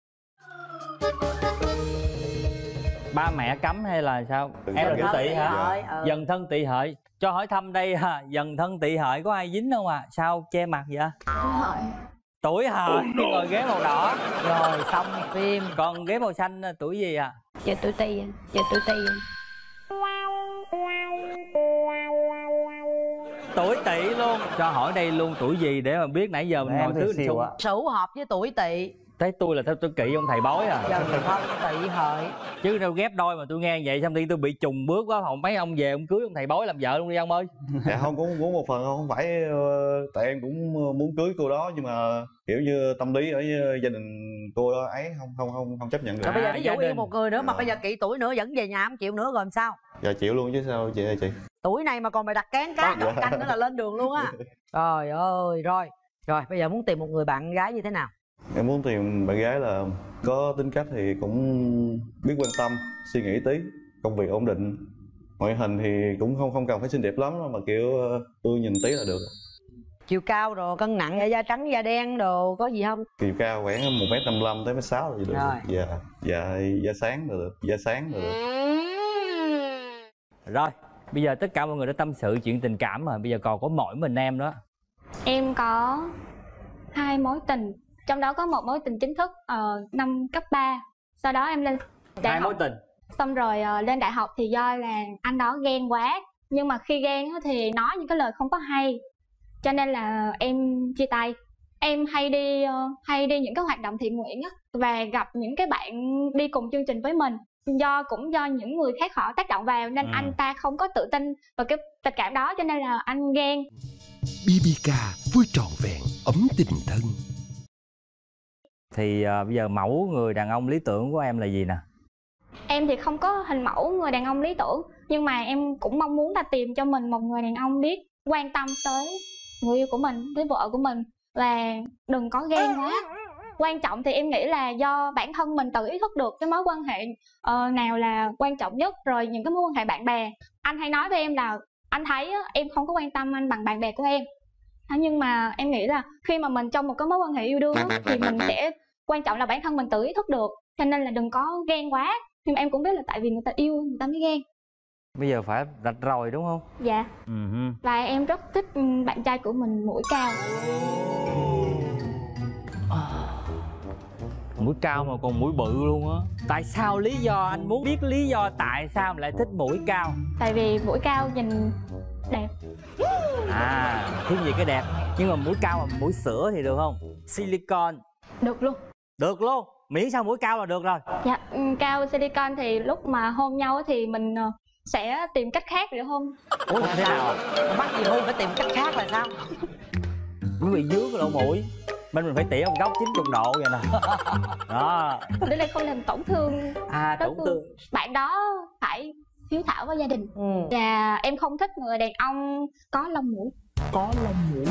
Ba mẹ cấm hay là sao? Em là tuổi Tỵ hả? Dạ. Dần thân Tỵ Hợi. Cho hỏi thăm đây ha, dần thân Tỵ Hợi có ai dính không à? Sao che mặt vậy? Tuổi Hợi ngồi ghế màu đỏ. Rồi xong phim. Còn ghế màu xanh tuổi gì à? Dạ tuổi Tỵ anh. Dạ tuổi Tỵ anh. Tuổi Tỵ luôn. Cho hỏi đây luôn tuổi gì để mà biết, nãy giờ mình ngồi tứ xung. Sửu hợp với tuổi Tỵ. Thấy tôi là theo tôi kỵ ông thầy bói à. Dần thân Tỵ Hợi. Chứ đâu ghép đôi mà tôi nghe vậy xong đi tôi bị trùng bước quá, không mấy ông về ông cưới ông thầy bói làm vợ luôn đi ông ơi. Dạ không, cũng một phần không phải tại em cũng muốn cưới cô đó, nhưng mà kiểu như tâm lý ở gia đình cô đó ấy không chấp nhận được. Rồi bây giờ ví dụ yêu một người nữa mà bây giờ kỵ tuổi nữa vẫn về nhà không chịu nữa rồi làm sao? Dạ chịu luôn chứ sao chị. Tuổi này mà còn mày đặt cán cá Dạ. canh nữa là lên đường luôn á. Trời ơi, rồi bây giờ muốn tìm một người bạn gái như thế nào? Em muốn tìm bạn gái là có tính cách thì cũng biết quan tâm, suy nghĩ tí, công việc ổn định, ngoại hình thì cũng không cần phải xinh đẹp lắm mà kiểu ưa nhìn tí là được. Chiều cao rồi, cân nặng, da trắng da đen đồ có gì không? Chiều cao khoảng 1m55 tới 1m6 là gì được. Rồi. Dạ da sáng là được, da sáng là được. Rồi bây giờ tất cả mọi người đã tâm sự chuyện tình cảm mà bây giờ còn có mỗi mình em đó. Em có 2 mối tình, trong đó có một mối tình chính thức năm cấp 3. Sau đó em lên đại 2 học. mối tình. Xong rồi lên đại học thì do là anh đó ghen quá. Nhưng mà khi ghen thì nói những cái lời không có hay, cho nên là em chia tay. Em hay đi những cái hoạt động thiện nguyện và gặp những cái bạn đi cùng chương trình với mình. Cũng do những người khác họ tác động vào nên anh ta không có tự tin vào cái tình cảm đó, cho nên là anh ghen. BBK vui trọn vẹn, ấm tình thân. Thì bây giờ mẫu người đàn ông lý tưởng của em là gì nè? Em thì không có hình mẫu người đàn ông lý tưởng, nhưng mà em cũng mong muốn là tìm cho mình một người đàn ông biết quan tâm tới người yêu của mình, tới vợ của mình, và đừng có ghen quá. Quan trọng thì em nghĩ là do bản thân mình tự ý thức được cái mối quan hệ nào là quan trọng nhất. Rồi những cái mối quan hệ bạn bè, anh hay nói với em là anh thấy em không có quan tâm anh bằng bạn bè của em. Nhưng mà em nghĩ là khi mà mình trong một cái mối quan hệ yêu đương thì mình sẽ quan trọng là bản thân mình tự ý thức được, cho nên là đừng có ghen quá. Nhưng mà em cũng biết là tại vì người ta yêu người ta mới ghen. Bây giờ phải rạch ròi đúng không? Dạ. Và em rất thích bạn trai của mình mũi cao. Mũi cao mà còn mũi bự luôn á. Tại sao, lý do, anh muốn biết lý do tại sao mà lại thích mũi cao? Tại vì mũi cao nhìn đẹp. Thiên về cái đẹp. Nhưng mà mũi cao mà mũi sữa thì được không? Silicon được luôn. Được luôn, miễn sao mũi cao là được rồi. Dạ, cao silicon thì lúc mà hôn nhau thì mình sẽ tìm cách khác để hôn. Ủa thế nào? Bắt gì hôn phải tìm cách khác là sao? Nó bị dướng cái lỗ mũi, mình phải tỉa một góc 90 độ vậy nè. Đó. Để đây không làm tổn thương tổn thương. Bạn đó phải hiếu thảo với gia đình. Và em không thích người đàn ông có lông mũi. Có lông mũi.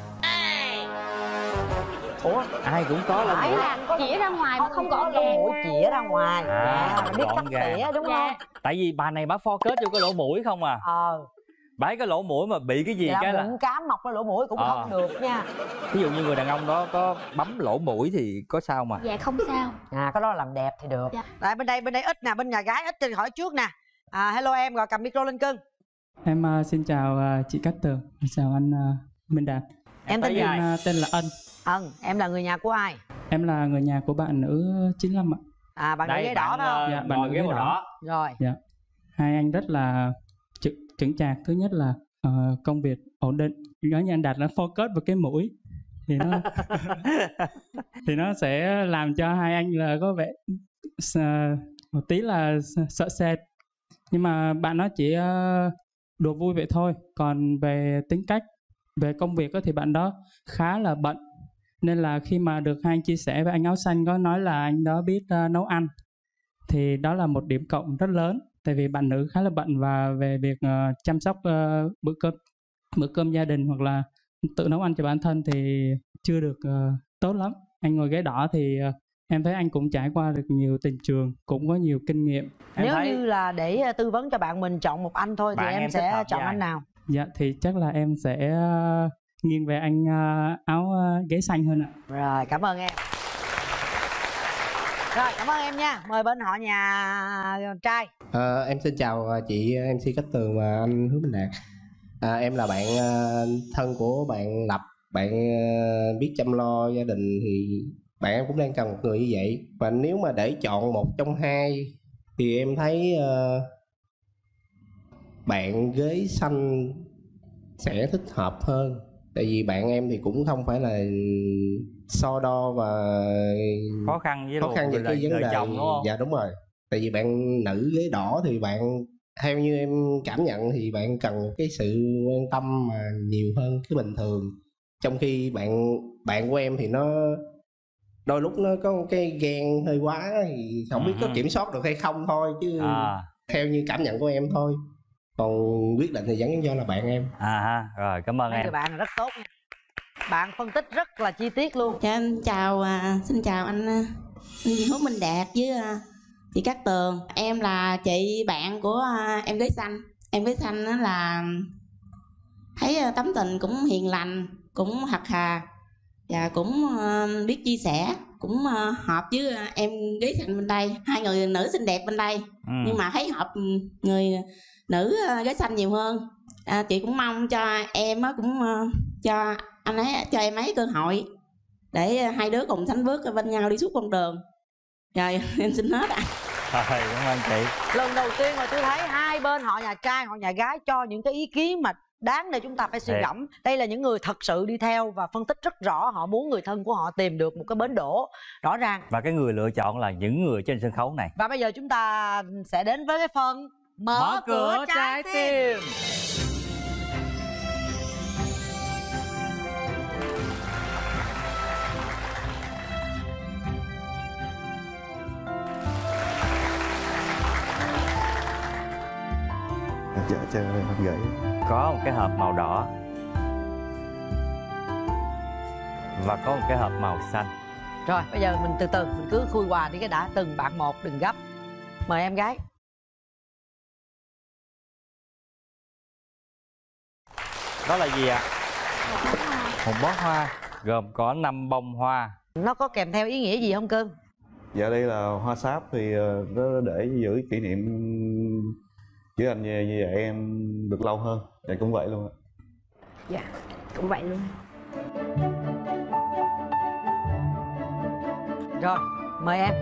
Ủa, ai cũng có lông mũi. Là chĩa ra ngoài mà không gọn lông mũi chĩa ra ngoài. Biết gọn cách gàng. tỉa đúng không? Tại vì bà này bà focus vô cái lỗ mũi không à. Bà cái lỗ mũi mà bị cái gì dạ, cái là bụng cám mọc ra lỗ mũi cũng không được nha. Ví dụ như người đàn ông đó có bấm lỗ mũi thì có sao mà? Dạ không sao. Cái đó là làm đẹp thì được. Tại bên đây ít nè, bên nhà gái ít thì hỏi trước nè. Hello em, rồi cầm micro lên cưng. Em xin chào chị Cát Tường, chào anh Minh Đạt. Em tên gì? Em tên là Ân. Ân, em là người nhà của ai? Em là người nhà của bạn nữ 95 ạ. À, bạn nữ ghế đỏ phải không? Dạ, bạn nữ ghế đỏ. Rồi. Dạ. Hai anh rất là chững chạc. Thứ nhất là công việc ổn định. Giống như anh Đạt là focus vào cái mũi thì nó thì nó sẽ làm cho hai anh là có vẻ một tí là sợ sệt. Nhưng mà bạn nó chỉ đùa vui vậy thôi. Còn về tính cách, về công việc thì bạn đó khá là bận. Nên là khi mà được hai anh chia sẻ với anh áo xanh có nói là anh đó biết nấu ăn, thì đó là một điểm cộng rất lớn. Tại vì bạn nữ khá là bận và về việc chăm sóc bữa cơm gia đình hoặc là tự nấu ăn cho bản thân thì chưa được tốt lắm. Anh ngồi ghế đỏ thì em thấy anh cũng trải qua được nhiều tình trường, cũng có nhiều kinh nghiệm. Nếu như là để tư vấn cho bạn mình chọn một anh thôi thì em sẽ chọn anh nào? Dạ thì chắc là em sẽ nghiêng về anh áo ghế xanh hơn ạ. Rồi, cảm ơn em. Rồi, cảm ơn em nha. Mời bên họ nhà trai. Em xin chào chị MC Cát Tường và anh Hứa Minh Đạt. Em là bạn thân của bạn Lập. Bạn biết chăm lo gia đình thì bạn em cũng đang cần một người như vậy. Và nếu mà để chọn một trong hai thì em thấy bạn ghế xanh sẽ thích hợp hơn. Tại vì bạn em thì cũng không phải là so đo và khó khăn với cái vấn đề chồng đúng không? Dạ đúng rồi. Tại vì bạn nữ ghế đỏ thì bạn, theo như em cảm nhận thì bạn cần cái sự quan tâm mà nhiều hơn cái bình thường. Trong khi bạn của em thì nó đôi lúc nó có cái ghen hơi quá thì không biết có kiểm soát được hay không thôi, chứ theo như cảm nhận của em thôi. Còn quyết định thì vẫn do là bạn em. Rồi, cảm ơn em. Người bạn rất tốt nha. Bạn phân tích rất là chi tiết luôn. Xin chào anh Hứa Minh Đạt với chị Cát Tường. Em là chị bạn của em ghế xanh. Em ghế xanh đó là thấy tấm tình cũng hiền lành, cũng thật thà và cũng biết chia sẻ, cũng hợp với em ghế xanh bên đây. Hai người nữ xinh đẹp bên đây, nhưng mà thấy hợp người nữ ghế xanh nhiều hơn. Chị cũng mong cho em cũng cho anh ấy, cho em ấy cơ hội để hai đứa cùng sánh bước bên nhau đi suốt con đường. Rồi em xin hết ạ. Rồi, cảm ơn chị. Lần đầu tiên mà tôi thấy hai bên họ nhà trai họ nhà gái cho những cái ý kiến mà đáng để chúng ta phải suy ngẫm. Đây là những người thật sự đi theo và phân tích rất rõ, họ muốn người thân của họ tìm được một cái bến đỗ rõ ràng. Và cái người lựa chọn là những người trên sân khấu này. Và bây giờ chúng ta sẽ đến với cái phần mở cửa trái tim. Dạ cho em gửi. Có một cái hộp màu đỏ và có một cái hộp màu xanh. Rồi bây giờ mình từ từ mình cứ khui quà đi cái đã, từng bạn một, đừng gấp. Mời em gái. Đó là gì ạ? Một bó hoa gồm có 5 bông hoa. Nó có kèm theo ý nghĩa gì không cưng? Dạ đây là hoa sáp thì nó để giữ kỷ niệm với anh như vậy em được lâu hơn. Dạ cũng vậy luôn ạ. Dạ cũng vậy luôn. Rồi mời em.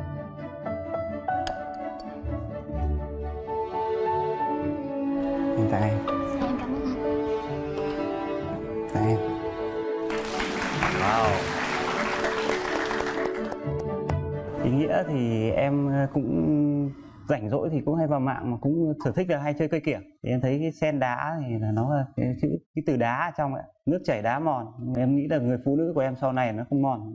Hiện tại em. Em cảm ơn anh. Tại em. Wow. Ý nghĩa thì em cũng rảnh rỗi thì cũng hay vào mạng, mà cũng sở thích là hay chơi cây kiểng. Thì em thấy cái sen đá thì là nó là cái từ đá ở trong ấy, nước chảy đá mòn. Em nghĩ là người phụ nữ của em sau này nó không mòn.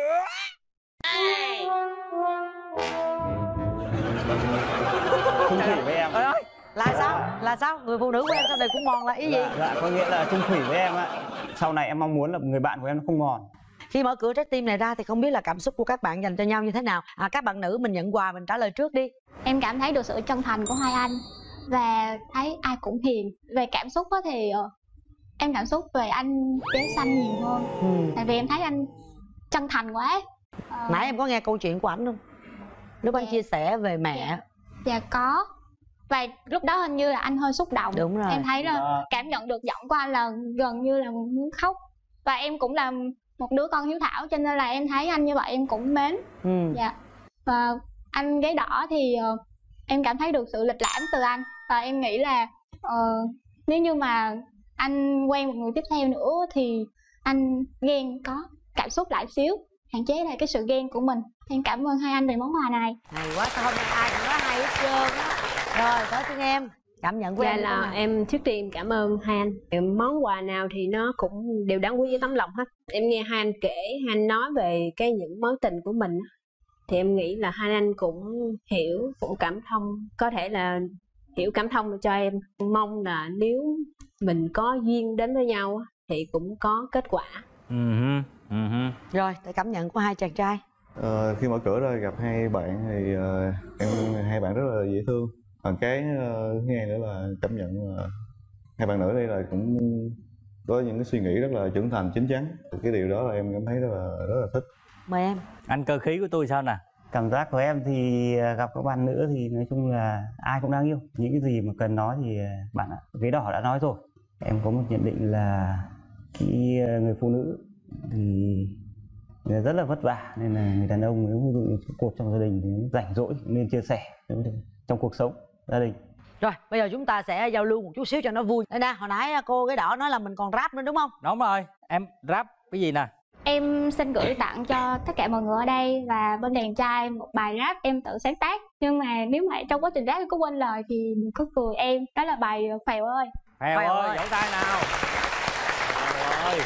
Chung thủy với em. Ôi ơi, là sao? Là sao? Người phụ nữ của em sau này cũng mòn là ý gì? Dạ có nghĩa là chung thủy với em ạ. Sau này em mong muốn là người bạn của em nó không mòn. Khi mở cửa trái tim này ra thì không biết là cảm xúc của các bạn dành cho nhau như thế nào? Các bạn nữ mình nhận quà mình trả lời trước đi. Em cảm thấy được sự chân thành của hai anh và thấy ai cũng hiền. Về cảm xúc thì em cảm xúc về anh ghế xanh nhiều hơn. Tại vì em thấy anh chân thành quá. Nãy em có nghe câu chuyện của anh không? Lúc anh chia sẻ về mẹ. Dạ có. Và lúc đó hình như là anh hơi xúc động. Đúng rồi. Em thấy là cảm nhận được giọng của anh là gần như là muốn khóc. Và em cũng là một đứa con hiếu thảo, cho nên là em thấy anh như vậy em cũng mến. Dạ. Và anh gáy đỏ thì em cảm thấy được sự lịch lãm từ anh, và em nghĩ là nếu như mà anh quen một người tiếp theo nữa thì anh ghen có cảm xúc lại xíu, hạn chế lại cái sự ghen của mình. Em cảm ơn hai anh về món quà này. Hay quá, sao hôm nay ai cũng nói hay hết trơn á. Rồi tới Phương Em, cảm nhận của Dạ em là em trước tiên cảm ơn hai anh. Món quà nào thì nó cũng đều đáng quý với tấm lòng hết. Em nghe hai anh kể, hai anh nói về những mối tình của mình thì em nghĩ là hai anh cũng hiểu, cũng cảm thông, có thể là hiểu cảm thông cho em. Mong là nếu mình có duyên đến với nhau thì cũng có kết quả. Rồi, tới cảm nhận của hai chàng trai. Khi mở cửa ra gặp hai bạn thì hai bạn rất là dễ thương. Còn cái nghe nữa là cảm nhận là hai bạn nữ đây là cũng có những cái suy nghĩ rất là trưởng thành, chín chắn. Cái điều đó là em cảm thấy rất là thích. Mời em. Anh cơ khí của tôi sao nè? Cảm giác của em thì gặp các bạn nữ thì nói chung là ai cũng đáng yêu. Những cái gì mà cần nói thì bạn ghế đỏ đã nói rồi. Em có một nhận định là khi người phụ nữ thì rất là vất vả, nên là người đàn ông nếu ví dụ cuộc trong gia đình thì rảnh rỗi nên chia sẻ trong cuộc sống gia đình. Rồi, bây giờ chúng ta sẽ giao lưu một chút xíu cho nó vui. Đây nè, hồi nãy cô ghế đỏ nói là mình còn rap nữa đúng không? Đúng rồi, em rap cái gì nè? Em xin gửi tặng cho tất cả mọi người ở đây và bên đàn trai một bài rap em tự sáng tác. Nhưng mà nếu mà trong quá trình rap em có quên lời thì đừng có cười em. Đó là bài Phèo ơi. Phèo ơi, vỗ tay nào. Phèo ơi.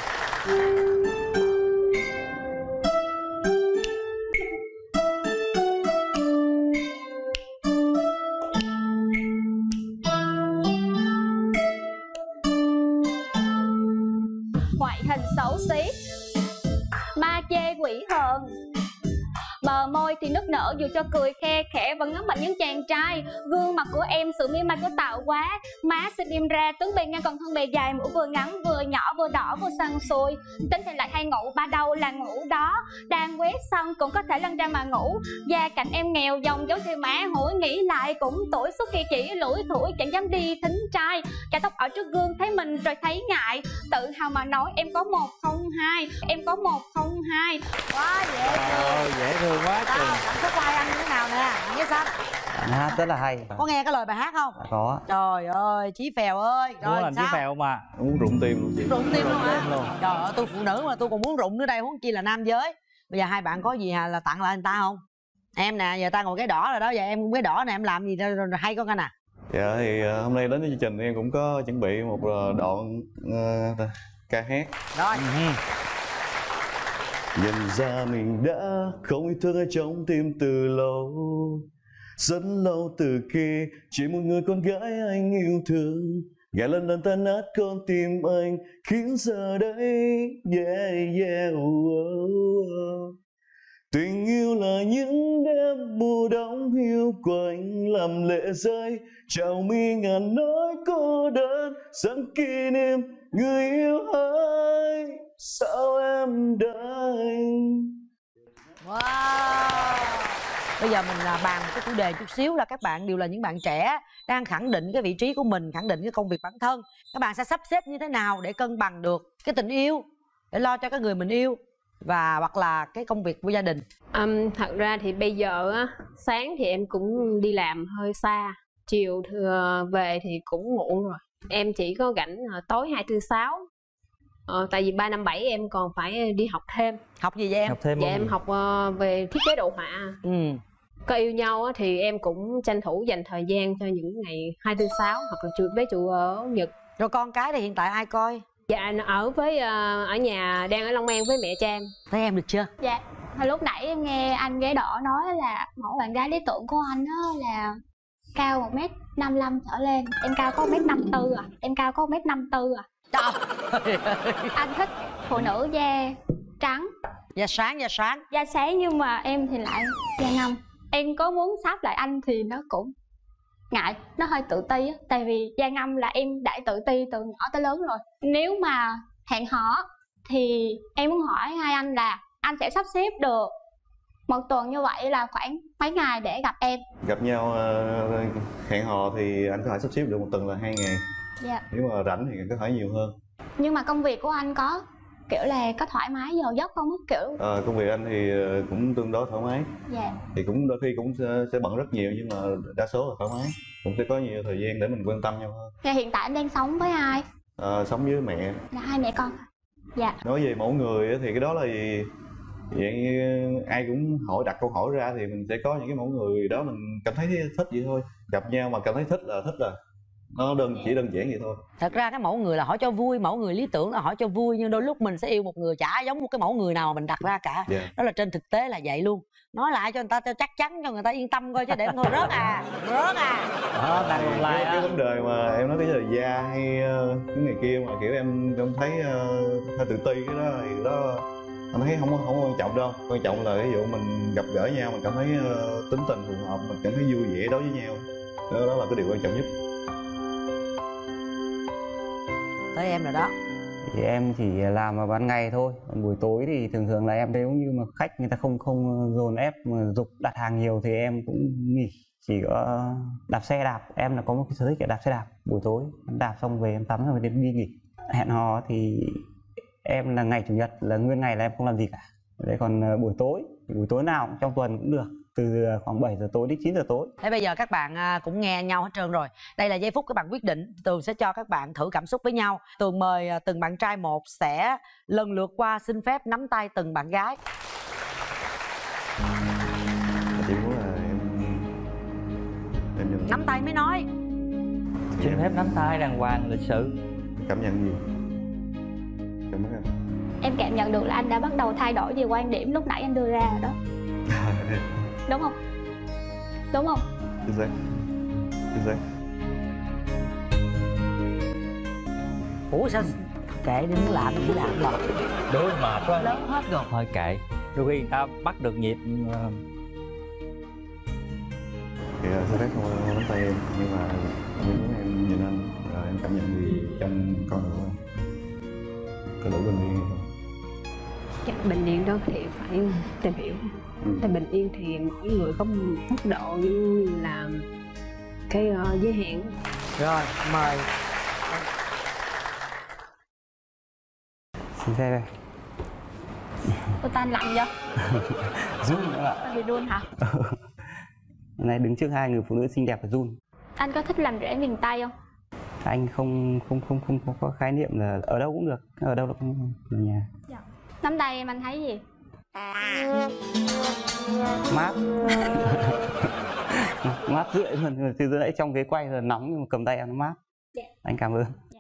Ngoại hình xấu xí, ma chê quỷ hờn, bờ môi thì nức nở dù cho cười khe khẽ vẫn ngắm bằng những chàng trai. Gương mặt của em sự mỉa mai của tạo quá, má xinh em ra tướng bề ngang còn thân bề dài, mũi vừa ngắn vừa nhỏ vừa đỏ vừa săn sùi. Tính thì lại hay ngủ ba đâu là ngủ đó, đang quét sân cũng có thể lăn ra mà ngủ. Gia cảnh em nghèo dòng dấu thì má hủi, nghĩ lại cũng tuổi suốt khi chỉ lủi thủi chẳng dám đi thính trai. Cả tóc ở trước gương thấy mình rồi thấy ngại, tự hào mà nói em có 102, em có 102. Quá dễ thương. Dễ thương quá. Cảm xúc của hai anh như thế nào nè? Nghe sao? Bạn hát rất là hay. Có nghe cái lời bài hát không? Có. Trời ơi, Chí Phèo ơi. Muốn làm Chí Phèo mà. Muốn rụng tim luôn chị. Rụng tim luôn hả? Trời ơi, tôi phụ nữ mà tôi còn muốn rụng nữa đây, huống chi là nam giới. Bây giờ hai bạn có gì là tặng lại người ta không? Em nè, giờ ta ngồi ghế đỏ rồi đó, giờ em ghế đỏ nè, em làm gì rồi hay con anh à? Dạ thì hôm nay đến chương trình em cũng có chuẩn bị một đoạn ca hát. Rồi. Nhận ra mình đã không yêu thương ai trong tim từ lâu, rất lâu từ khi chỉ một người con gái anh yêu thương. Ngày lần lần tan nát con tim anh khiến giờ đây tình yêu là những đêm mùa đông hiu quạnh làm lệ rơi, trào mi ngàn nỗi cô đơn dẫn kỷ niệm người yêu ơi sao em đợi. Wow. Bây giờ mình bàn một cái chủ đề chút xíu là các bạn đều là những bạn trẻ đang khẳng định cái vị trí của mình, khẳng định cái công việc bản thân. Các bạn sẽ sắp xếp như thế nào để cân bằng được cái tình yêu, để lo cho cái người mình yêu và hoặc là cái công việc của gia đình? Thật ra thì bây giờ á, sáng thì em cũng đi làm hơi xa, chiều về thì cũng muộn rồi. Em chỉ có rảnh tối 2, 4, 6. Tại vì 3, 5, 7 em còn phải đi học thêm. Học gì vậy em? Học thêm dạ em học về thiết kế đồ họa. Có yêu nhau á, thì em cũng tranh thủ dành thời gian cho những ngày 2, 4, 6 hoặc là chủ ở Nhật. Rồi con cái thì hiện tại ai coi? Dạ ở với ở nhà, đang ở Long An với mẹ cha em. Thấy em được chưa? Dạ, hồi lúc nãy em nghe anh ghế đỏ nói là mẫu bạn gái lý tưởng của anh đó là cao 1m55 trở lên. Em cao có 1m54 à. Em cao có 1m54 à. Trời. Anh thích phụ nữ da trắng, da sáng. Da sáng nhưng mà em thì lại da ngâm. Em có muốn sáp lại anh thì nó cũng ngại, nó hơi tự ti á. Tại vì da ngâm là em đã tự ti từ nhỏ tới lớn rồi. Nếu mà hẹn hò thì em muốn hỏi hai anh là anh sẽ sắp xếp được một tuần như vậy là khoảng mấy ngày để gặp em? Gặp nhau hẹn hò thì anh có thể sắp xếp được một tuần là 2 ngày. Dạ. Nếu mà rảnh thì có thể nhiều hơn. Nhưng mà công việc của anh có kiểu là có thoải mái giờ giấc không á, kiểu Công việc anh thì cũng tương đối thoải mái. dạ. Thì cũng đôi khi cũng sẽ bận rất nhiều, nhưng mà đa số là thoải mái, cũng sẽ có nhiều thời gian để mình quan tâm nhau hơn. Dạ, hiện tại anh đang sống với ai? Sống với mẹ. Là hai mẹ con. Dạ. Nói về mẫu người thì cái đó là dạng như ai cũng đặt câu hỏi ra thì mình sẽ có những cái mẫu người đó mình cảm thấy thích vậy thôi. Gặp nhau mà cảm thấy thích là nó chỉ đơn giản vậy thôi. Thật ra cái mẫu người là hỏi cho vui, mẫu người lý tưởng là hỏi cho vui, nhưng đôi lúc mình sẽ yêu một người chả giống một cái mẫu người nào mà mình đặt ra cả. Đó là trên thực tế là vậy luôn. Nói lại cho người ta cho chắc chắn, cho người ta yên tâm coi, chứ để người rớt à. Cái vấn đề mà em nói cái là da hay cái này kia mà kiểu em thấy hơi tự ti, cái đó thì đó anh thấy không quan trọng đâu. Quan trọng là ví dụ mình gặp gỡ nhau mình cảm thấy tính tình phù hợp, mình cảm thấy vui vẻ đối với nhau, đó là cái điều quan trọng nhất. Tới em rồi đó. Thì em chỉ làm vào ban ngày thôi, còn buổi tối thì thường là em nếu như mà khách người ta không dồn ép mà giục đặt hàng nhiều thì em cũng nghỉ, chỉ có đạp xe đạp. Em là có một cái sở thích là đạp xe đạp buổi tối, đạp xong về em tắm rồi đến đi nghỉ. Hẹn hò thì em là ngày chủ nhật là nguyên ngày là em không làm gì cả. Đấy, còn buổi tối nào trong tuần cũng được, từ khoảng 7 giờ tối đến 9 giờ tối. Thế bây giờ các bạn cũng nghe nhau hết trơn rồi. Đây là giây phút các bạn quyết định. Tường sẽ cho các bạn thử cảm xúc với nhau. Tường mời từng bạn trai một sẽ lần lượt qua xin phép nắm tay từng bạn gái. Chị muốn là em nắm tay mới nói. Xin phép nắm tay đàng hoàng, lịch sự. Cảm nhận gì? Cảm ơn em. Em cảm nhận được là anh đã bắt đầu thay đổi về quan điểm lúc nãy anh đưa ra rồi đó. Đúng không? Đúng không? Chính xác. Ủa sao kệ đi, muốn làm chỉ làm rồi. Đôi mệt quá. Lớn hết rồi. Thôi kệ. Đôi khi người ta bắt được nhịp. Kìa, sẽ phép không nắm tay em, nhưng mà muốn em nhìn anh rồi em cảm nhận gì trong con người của em. Có đủ bình yên không? Chắc bình yên đó thì phải tìm hiểu. Tại bình yên thì mỗi người có một mức độ như là cái giới hạn. Rồi, mời. Xin xe đây. Cô ta anh lạnh vậy? Run nữa ạ. Anh bị run hả? Hôm nay đứng trước hai người phụ nữ xinh đẹp và run. Anh có thích làm rễ miền Tây không? Anh không có khái niệm là ở đâu cũng được, ở đâu cũng ở nhà. Dạ. Nắm tay em anh thấy gì? Mát. Mát rượi luôn. Từ nãy trong ghế quay là nóng nhưng mà cầm tay em nó mát. Yeah. Anh cảm ơn. Yeah.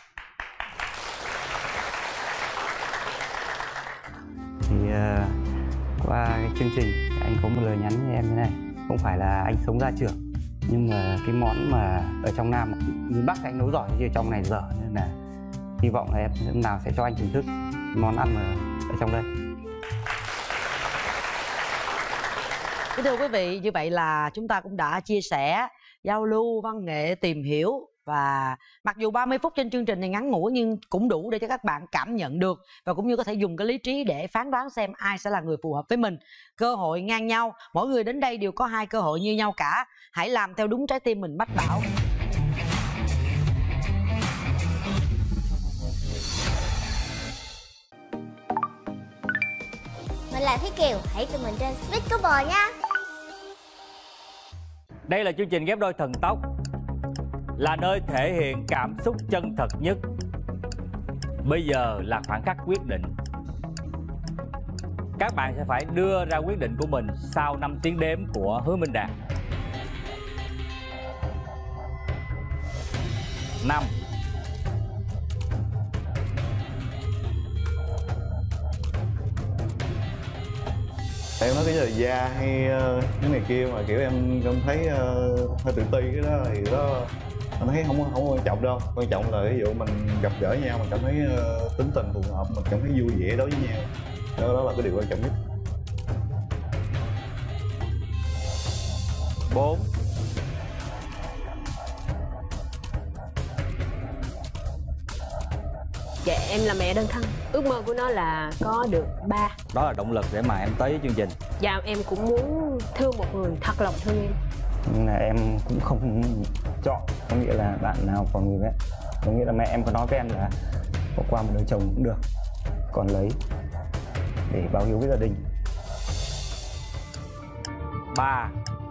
Thì qua cái chương trình anh có một lời nhắn với em thế này. Không phải là anh sống gia trưởng, nhưng mà cái món mà ở trong Nam miền Bắc anh nấu giỏi chứ trong này dở, nên là hy vọng là em hôm nào sẽ cho anh thưởng thức món ăn mà ở trong đây. Thưa quý vị, như vậy là chúng ta cũng đã chia sẻ, giao lưu, văn nghệ, tìm hiểu. Và mặc dù 30 phút trên chương trình này ngắn ngủi nhưng cũng đủ để cho các bạn cảm nhận được và cũng như có thể dùng cái lý trí để phán đoán xem ai sẽ là người phù hợp với mình. Cơ hội ngang nhau, mỗi người đến đây đều có 2 cơ hội như nhau cả. Hãy làm theo đúng trái tim mình mách bảo. Mình là Thúy Kiều, hãy tìm mình trên Sweet Couple nha. Đây là chương trình Ghép Đôi Thần Tốc, là nơi thể hiện cảm xúc chân thật nhất. Bây giờ là khoảng khắc quyết định. Các bạn sẽ phải đưa ra quyết định của mình sau 5 tiếng đếm của Hứa Minh Đạt. 5. Em nói cái là da hay cái này kia mà kiểu em thấy hơi tự ti, cái đó thì đó anh thấy không quan trọng đâu. Quan trọng là ví dụ mình gặp gỡ nhau mình cảm thấy tính tình phù hợp, mình cảm thấy vui vẻ đối với nhau, đó là cái điều quan trọng nhất. 4. Dạ em là mẹ đơn thân, ước mơ của nó là có được 3. Đó là động lực để mà em tới với chương trình. Dạ em cũng muốn thương một người thật lòng thương em. Nhưng là em cũng không chọn, có nghĩa là bạn nào còn người ấy. Có nghĩa là mẹ em có nói với em là bỏ qua một đời chồng cũng được. còn lấy để báo hiếu với gia đình. 3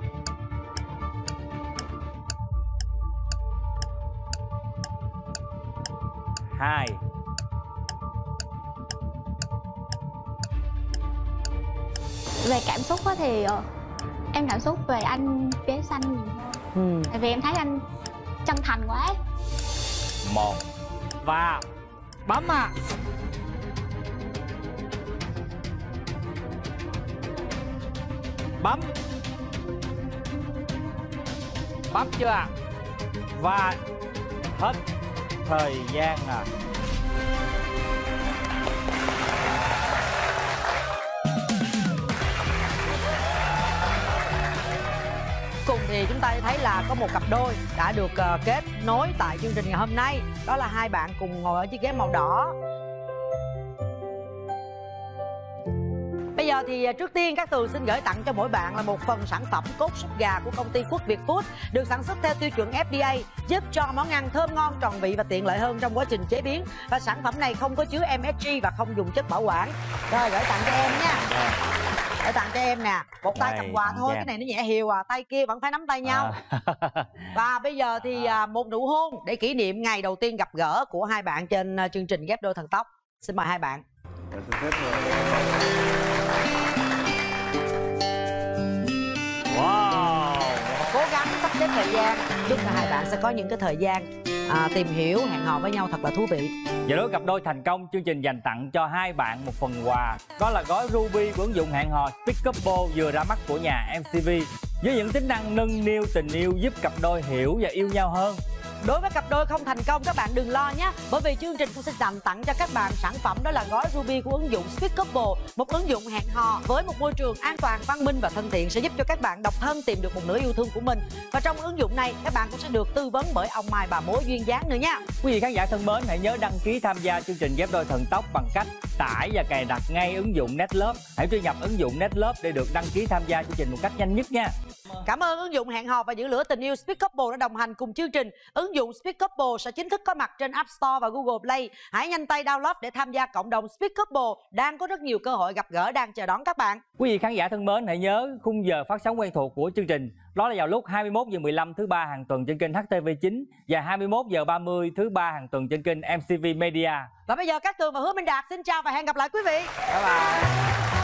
2 Về cảm xúc á thì em cảm xúc về anh vé xanh nhiều hơn. Tại vì em thấy anh chân thành quá. 1 và bấm à. Bấm. Bấm chưa? Và hết thời gian à. Cùng thì chúng ta thấy là có một cặp đôi đã được kết nối tại chương trình ngày hôm nay. Đó là hai bạn cùng ngồi ở chiếc ghế màu đỏ. Bây giờ thì trước tiên các Tường xin gửi tặng cho mỗi bạn là một phần sản phẩm cốt súp gà của công ty Quốc Việt Food, được sản xuất theo tiêu chuẩn FDA, giúp cho món ăn thơm ngon, tròn vị và tiện lợi hơn trong quá trình chế biến. Và sản phẩm này không có chứa MSG và không dùng chất bảo quản. Rồi gửi tặng cho em nha. Gửi tặng cho em nè. Một tay cầm quà thôi, cái này nó nhẹ hiều à, tay kia vẫn phải nắm tay nhau. Và bây giờ thì một nụ hôn để kỷ niệm ngày đầu tiên gặp gỡ của hai bạn trên chương trình Ghép Đôi Thần Tốc. Xin mời hai bạn. Wow. Cố gắng sắp xếp thời gian, chúc cả hai bạn sẽ có những cái thời gian tìm hiểu, hẹn hò với nhau thật là thú vị. Và đối cặp đôi thành công, chương trình dành tặng cho hai bạn một phần quà. Đó là gói Ruby của ứng dụng hẹn hò Speed Couple vừa ra mắt của nhà MCV, với những tính năng nâng niu tình yêu giúp cặp đôi hiểu và yêu nhau hơn. Đối với cặp đôi không thành công, các bạn đừng lo nhé, bởi vì chương trình cũng sẽ dành tặng cho các bạn sản phẩm đó là gói Ruby của ứng dụng Speed Couple, một ứng dụng hẹn hò với một môi trường an toàn, văn minh và thân thiện, sẽ giúp cho các bạn độc thân tìm được một nửa yêu thương của mình. Và trong ứng dụng này, các bạn cũng sẽ được tư vấn bởi ông Mai bà mối duyên dáng nữa nha. Quý vị khán giả thân mến, hãy nhớ đăng ký tham gia chương trình Ghép Đôi Thần Tốc bằng cách tải và cài đặt ngay ứng dụng Netlove. Hãy truy nhập ứng dụng Netlove để được đăng ký tham gia chương trình một cách nhanh nhất nha. Cảm ơn ứng dụng hẹn hò và giữ lửa tình yêu Speed Couple đã đồng hành cùng chương trình. Ứng dụng Speed Couple sẽ chính thức có mặt trên App Store và Google Play. Hãy nhanh tay download để tham gia cộng đồng Speed Couple, đang có rất nhiều cơ hội gặp gỡ đang chờ đón các bạn. Quý vị khán giả thân mến, hãy nhớ khung giờ phát sóng quen thuộc của chương trình. Đó là vào lúc 21h15 thứ ba hàng tuần trên kênh HTV9 và 21h30 thứ ba hàng tuần trên kênh MCV Media. Và bây giờ Cát Tường và Hứa Minh Đạt xin chào và hẹn gặp lại quý vị. Bye bye.